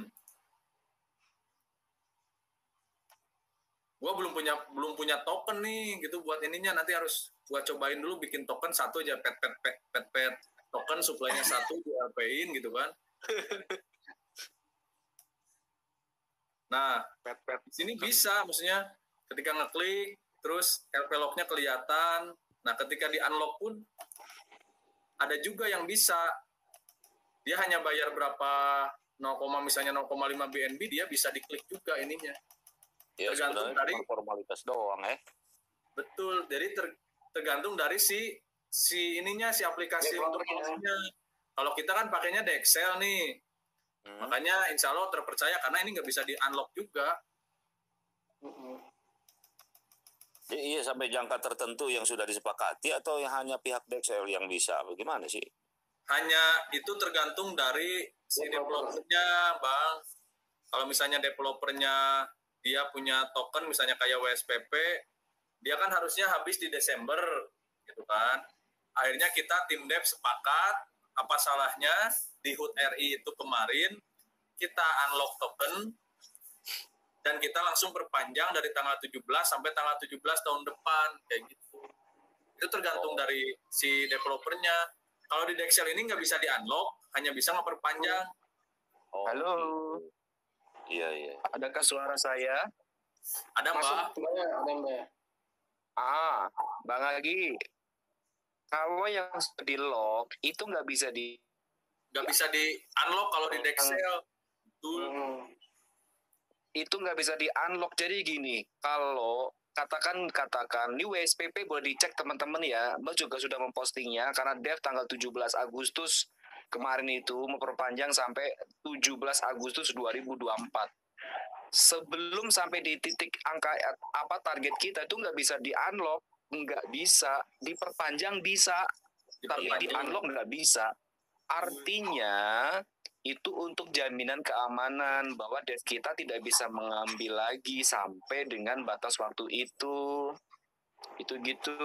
Gua belum punya belum punya token nih gitu buat ininya, nanti harus gua cobain dulu bikin token satu aja, pet pet pet pet pet token supply-nya satu di L P-in gitu kan. Nah, pet pet di sini bisa, maksudnya ketika ngeklik terus L P lock-nya kelihatan. Nah, ketika di unlock pun ada juga yang bisa dia hanya bayar berapa nol, misalnya nol koma lima B N B, dia bisa diklik juga ininya. Ya, tergantung dari formalitas doang ya. Betul, jadi ter, tergantung dari si si ininya, si aplikasi aplikasinya. Kalau kita kan pakainya di Excel nih, hmm. makanya insya Allah terpercaya karena ini nggak bisa di unlock juga. Hmm. Jadi iya sampai jangka tertentu yang sudah disepakati atau yang hanya pihak Dexel yang bisa? Bagaimana sih? Hanya itu tergantung dari si developernya, Bang. Kalau misalnya developernya dia punya token misalnya kayak W S P P, dia kan harusnya habis di Desember gitu kan. Akhirnya kita tim dev sepakat, apa salahnya di H U T R I itu kemarin kita unlock token dan kita langsung perpanjang dari tanggal tujuh belas sampai tanggal tujuh belas tahun depan kayak gitu. Itu tergantung oh. dari si developernya. Kalau di Dexel ini nggak bisa di unlock, hanya bisa ngeperpanjang. Oh. Halo. Iya, iya. Adakah suara saya? Ada, Mbak. Ada, Mbak. Ah, Bang Agi. Kalau yang di lock itu nggak bisa di nggak bisa di unlock kalau di Dexel. Betul. Hmm. Itu nggak bisa di unlock. Jadi gini, kalau katakan katakan ini W S P P boleh dicek teman-teman ya. Mbak juga sudah mempostingnya karena dev tanggal tujuh belas Agustus kemarin itu memperpanjang sampai tujuh belas Agustus dua ribu dua puluh empat. Sebelum sampai di titik angka apa target kita itu nggak bisa di unlock, nggak bisa diperpanjang bisa, tapi di unlock nggak bisa. Artinya itu untuk jaminan keamanan bahwa dev kita tidak bisa mengambil lagi sampai dengan batas waktu itu. Itu gitu.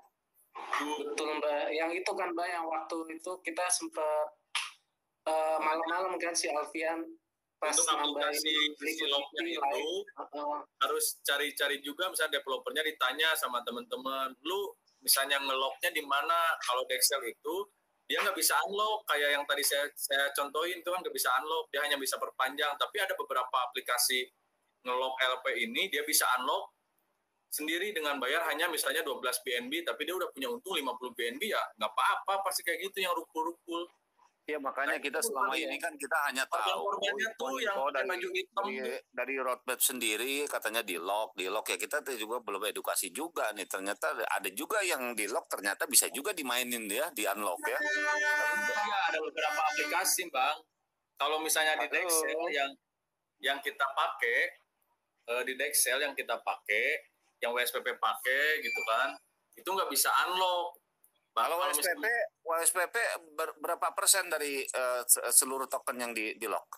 Betul, Mbak. Yang itu kan, Mbak, yang waktu itu kita sempat uh, malam-malam kan si Alfian pas untuk aplikasi si locknya itu uh, harus cari-cari juga, misalnya developernya ditanya sama teman-teman, lu misalnya ngelocknya di mana. Kalau Dexel itu dia nggak bisa unlock kayak yang tadi saya saya contohin itu kan nggak bisa unlock, dia hanya bisa perpanjang. Tapi ada beberapa aplikasi ngelock L P ini dia bisa unlock sendiri dengan bayar hanya misalnya dua belas B N B, tapi dia udah punya untung lima puluh B N B, ya nggak apa-apa pasti kayak gitu yang rupul-rupul. Ya makanya nah, kita selama ini kan kita hanya tahu tuh yang dari, baju hitam dari, dari roadmap sendiri katanya di lock, di lock ya kita juga belum edukasi juga nih, ternyata ada juga yang di lock ternyata bisa juga dimainin ya, di unlock ya. Iya, ada beberapa aplikasi, Bang. Kalau misalnya di Dexel yang yang kita pakai uh, di Dexel yang kita pakai, yang W S P P pakai gitu kan, itu nggak bisa unlock. Kalau W S P P, W S P P ber, berapa persen dari uh, seluruh token yang di, di lock?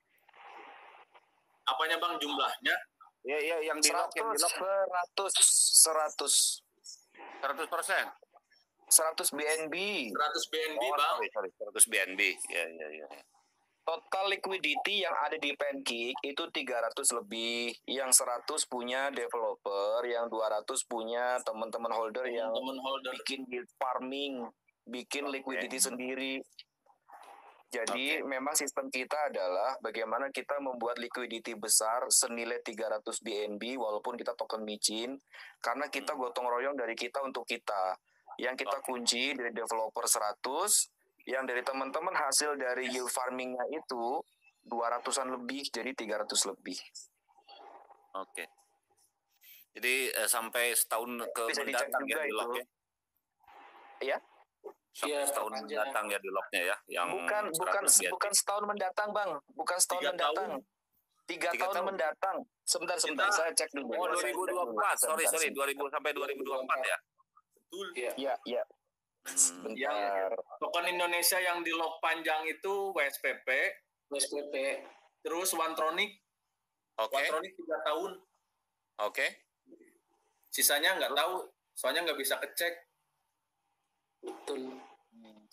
Apanya, Bang, jumlahnya? Ya, ya, yang di lock, yang di lock seratus, seratus, seratus persen, seratus B N B, seratus B N B, oh, Bang. Sorry, sorry, seratus B N B, ya, ya, ya. Total liquidity yang ada di Pancake itu tiga ratus lebih, yang seratus punya developer, yang dua ratus punya teman-teman holder yang teman holder. bikin yield farming, bikin okay. liquidity sendiri. Jadi okay. memang sistem kita adalah bagaimana kita membuat liquidity besar senilai tiga ratus B N B walaupun kita token micin, karena kita gotong royong dari kita untuk kita. Yang kita okay. kunci dari developer seratus, yang dari teman-teman hasil dari yield farming-nya itu dua ratusan lebih, jadi tiga ratus lebih. Oke. Jadi eh, sampai setahun ke bisa mendatang ya di lock ya? Iya? Sampai ya, setahun mendatang ya di locknya ya? Yang bukan bukan bukan setahun mendatang, Bang. Bukan setahun Tiga mendatang. Tahun. Tiga, Tiga tahun, tahun mendatang. Sebentar, sebentar. Kita, saya cek dulu. Oh, dua ribu dua puluh empat. Sorry, sorry. dua ribu sampai dua ribu dua puluh empat ya? Betul. Iya, iya. Hmm. Yang token Indonesia yang di lock panjang itu W S P P, W S P P, terus One-Tronic, okay. One-Tronic tiga tahun, oke, okay. Sisanya nggak tahu, soalnya nggak bisa kecek. Betul.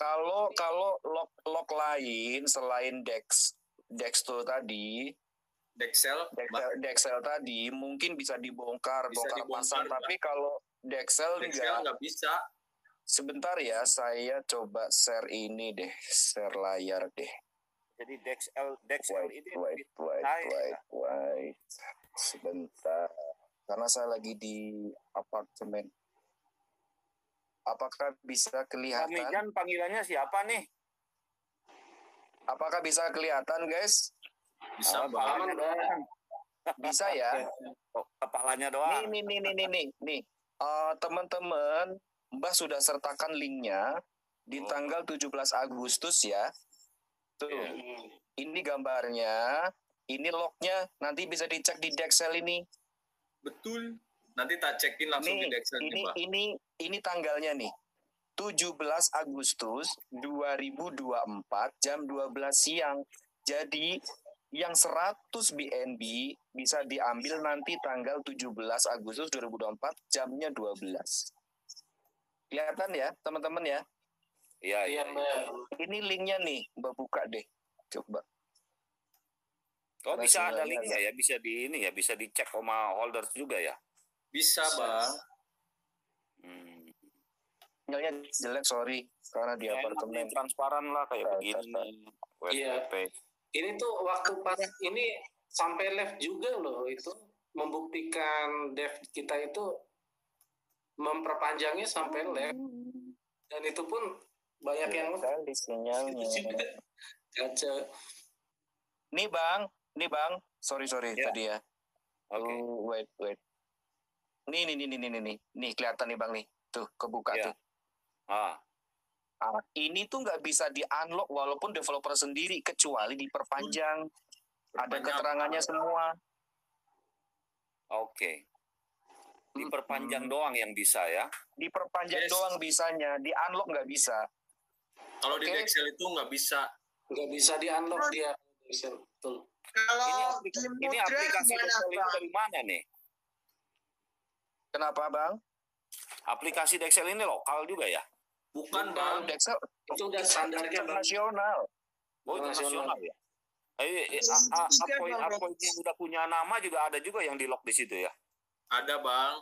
Kalau kalau lock lock lain selain Dex Dexto tadi, Dexel, Dexel, Dexel tadi mungkin bisa dibongkar, Bisa bongkar dibongkar, pasang. Bang. Tapi kalau Dexel Dexel enggak. nggak bisa. Sebentar ya, saya coba share ini deh, share layar deh. Jadi Dexel Dexel Wait, ini wait, wait, saya- wait, wait. Sebentar. Karena saya lagi di apartemen. Apakah bisa kelihatan? Kamijan panggilannya siapa nih? Apakah bisa kelihatan, guys? Bisa, Ah, Bang. kepalanya doang. Bisa ya? Oh, kepalanya doang. Nih, nih, nih, nih, nih, nih, nih. Eh, teman-teman, Mbah sudah sertakan linknya di Oh. tanggal tujuh belas Agustus ya. Tuh, Iya. ini gambarnya, ini lognya, nanti bisa dicek di Dexel ini. Betul. Nanti tak cekin langsung Nih, di Dexel ini, nih, Bang. ini, ini tanggalnya nih. tujuh belas Agustus dua ribu dua puluh empat jam dua belas siang. Jadi yang seratus B N B bisa diambil nanti tanggal tujuh belas Agustus dua ribu dua puluh empat jamnya dua belas. Kelihatan ya teman-teman ya? Iya, iya. Ini linknya nih, Mbak buka deh. Coba. Oh, Karena bisa ada sinyalnya linknya ya, bisa di ini ya, bisa dicek sama holders juga ya. Bisa, Bang. Hmm. Sinyalnya jelek, sorry. Karena di Ya, enak apartemen. nih, transparan lah kayak Nah, begini nih. Iya. W P P. Ini tuh waktu pas ini sampai live juga loh itu membuktikan dev kita itu memperpanjangnya sampai live dan itu pun banyak yang Kali sinyalnya. kacau. Nih Bang, nih Bang. Sorry, sorry Ya. tadi ya. Oke. Oh, wait, wait. Nih, nih, nih, nih, nih, nih. Nih, kelihatan nih Bang nih. Tuh, kebuka Ya. tuh. Ah, Ah, ini tuh nggak bisa di-unlock walaupun developer sendiri, kecuali diperpanjang. Ada Perpanjang. keterangannya semua. oke. Diperpanjang Hmm. doang yang bisa ya. Diperpanjang Yes. doang bisanya, di-unlock nggak bisa. Kalau di Oke. Dexel itu nggak bisa. Nggak bisa di unlock dia. Bisa betul. Kalau Ini, aplik- di ini Mudra aplikasi gimana, Dexel ini Bang? dari mana nih? Kenapa Bang? Aplikasi Dexel ini lokal juga ya? Bukan, Bang, Bang. Dexel Itu udah standarnya Bang. internasional. Oh, Internasional. internasional ya? Eh, eh, a- a- Apoy Apoy yang udah punya nama juga ada juga yang di lock di situ ya? Ada, Bang.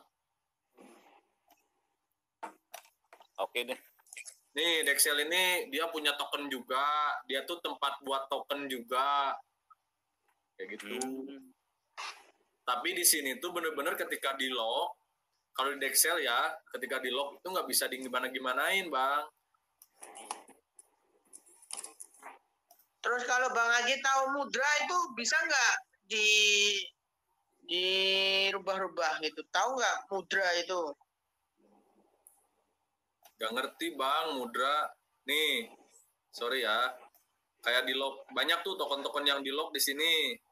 Oke deh. Nih, Dexel ini dia punya token juga. Dia tuh tempat buat token juga. Kayak gitu. Hmm. Tapi di sini tuh bener-bener ketika di lock, kalau di Dexel ya, ketika di lock itu nggak bisa di gimana-gimanain, Bang. Terus kalau Bang Haji tahu Mudra itu bisa nggak di dirubah-rubah gitu? Tahu nggak Mudra itu? Gak ngerti, Bang, Mudra. Nih, sorry ya. Kayak di lock, banyak tuh token-token yang di lock di sini.